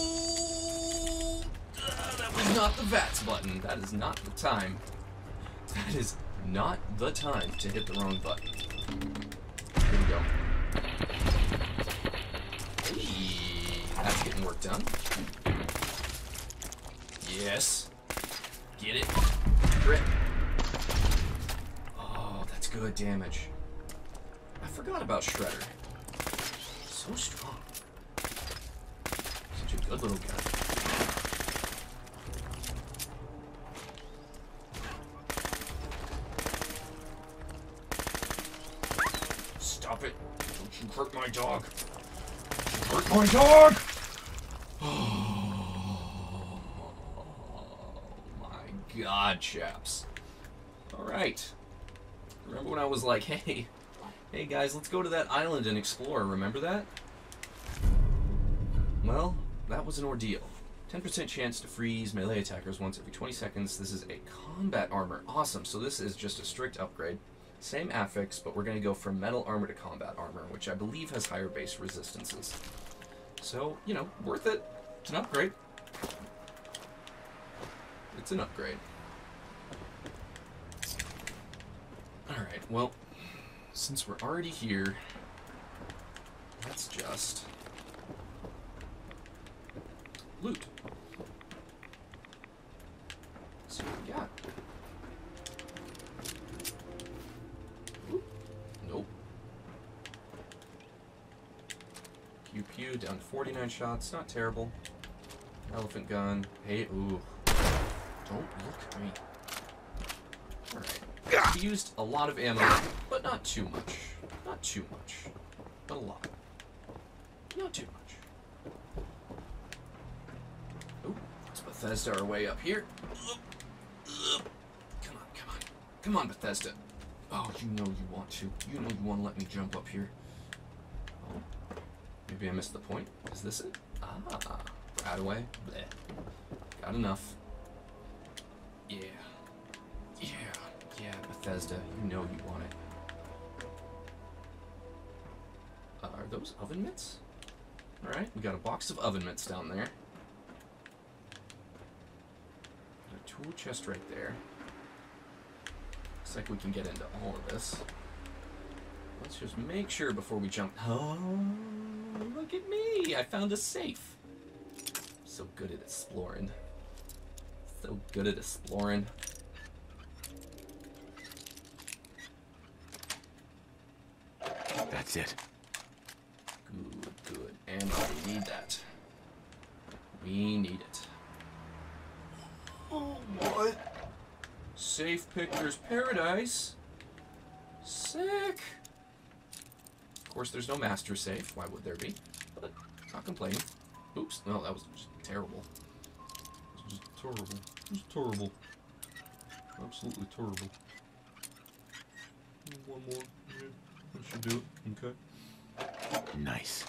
Uh, that was not the V A T S button. That is not the time. That is not the time to hit the wrong button. Here we go. Hey, that's getting work done. Yes. Get it. Crit. Oh, that's good damage. I forgot about Shredder. So strong. Such a good little guy. Stop it. Don't you hurt my dog. Don't you hurt my dog! Oh my god, chaps. Alright. Remember when I was like, hey, hey guys, let's go to that island and explore, remember that? Well, that was an ordeal. ten percent chance to freeze melee attackers once every twenty seconds. This is a combat armor. Awesome, so this is just a strict upgrade. Same affix, but we're going to go from metal armor to combat armor, which I believe has higher base resistances. So, you know, worth it. It's an upgrade. It's an upgrade. Alright, well, since we're already here, let's just loot. Let's see what we got. Oop. Nope. Pew pew, down to forty-nine shots, not terrible. Elephant gun. Hey, ooh. Don't look at me. Alright. We used a lot of ammo, but not too much. Not too much. But a lot. Not too much. Ooh, let's Bethesda our way up here. Come on, come on. Come on, Bethesda. Oh, you know you want to. You know you want to let me jump up here. Oh, maybe I missed the point. Is this it? Ah, right away. Bleh. Got enough. Yeah. Yeah. Yeah, Bethesda, you know you want it. Uh, are those oven mitts? Alright, we got a box of oven mitts down there. Got a tool chest right there. Looks like we can get into all of this. Let's just make sure before we jump. Oh, look at me! I found a safe. So good at exploring. So good at exploring. That's it. Good, good. And we need that. We need it. Oh, what? Safe Picker's Paradise? Sick! Of course, there's no master safe. Why would there be? But Not complaining. Oops, no, that was just terrible. It was just terrible. It was terrible. Absolutely terrible. One more. Yeah, that should do it. Okay. Nice.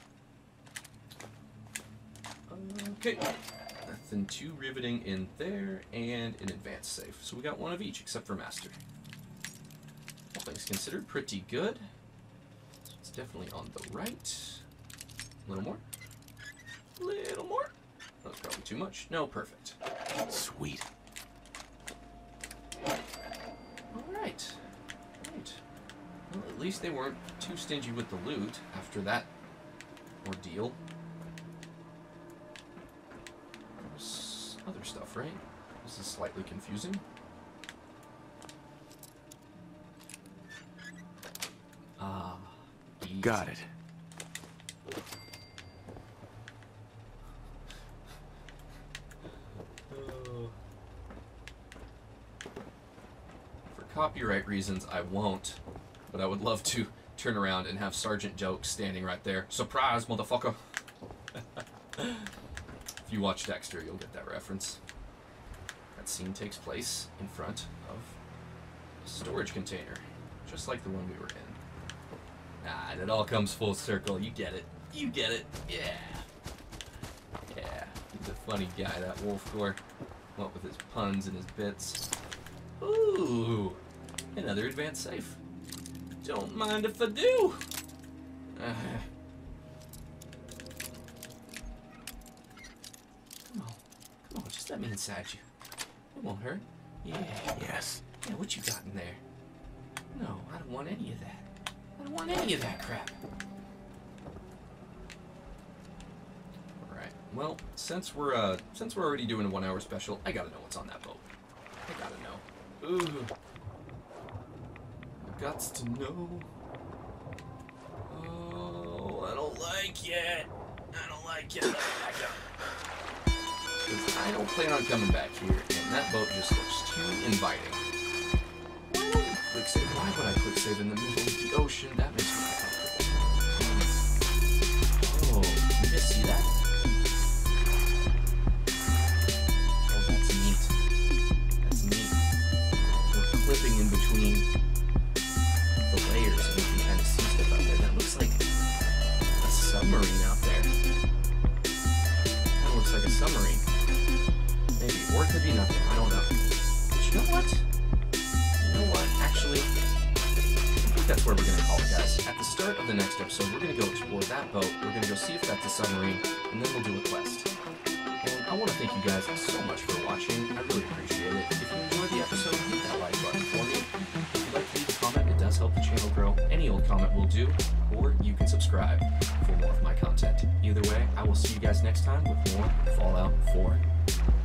Okay. Nothing too riveting in there, and an advanced save. So we got one of each, except for master. All things considered, pretty good. So it's definitely on the right. A little more. A little more. That was probably too much. No, perfect. Sweet. All right. Right. Well, at least they weren't too stingy with the loot after that ordeal. There's other stuff, right? This is slightly confusing. Ah. Easy. Got it. For copyright reasons, I won't, but I would love to turn around and have Sergeant Joke standing right there. Surprise, motherfucker! If you watch Dexter, you'll get that reference. That scene takes place in front of a storage container, just like the one we were in. Ah, and it all comes full circle. You get it. You get it. Yeah. Yeah. He's a funny guy, that Wolfgore. What with his puns and his bits. Ooh. Another advanced safe. Don't mind if I do. Uh, come on. Come on, just let me inside you. It won't hurt. Yeah. Yes. Yeah, what you got in there? No, I don't want any of that. I don't want any of that crap. Alright. Well, since we're uh since we're already doing a one hour special, I gotta know what's on that boat. I gotta know. Ooh. I've got to know. Oh, I don't like it. I don't like it. Let me back up. 'Cause I don't plan on coming back here, and that boat just looks too inviting. Why would I quick save? Why would I quick save in the middle of the ocean? That makes me uncomfortable. Oh, you guys see that? Oh, that's neat. That's neat. We're clipping in between the layers, and we can kind of see stuff out there. That looks like a submarine out there. That looks like a submarine. Maybe, or it could be nothing. I don't know. But you know what? You know what? Actually, I think that's where we're gonna call it, guys. At the start of the next episode, we're gonna go explore that boat. We're gonna go see if that's a submarine, and then we'll do a quest. And I want to thank you guys so much for watching. I really appreciate it. If you enjoyed the episode, hit that like button for me. If you'd like to leave a comment, it does help the channel grow. Any old comment will do, or you can subscribe for more of my content. Either way, I will see you guys next time with more Fallout four.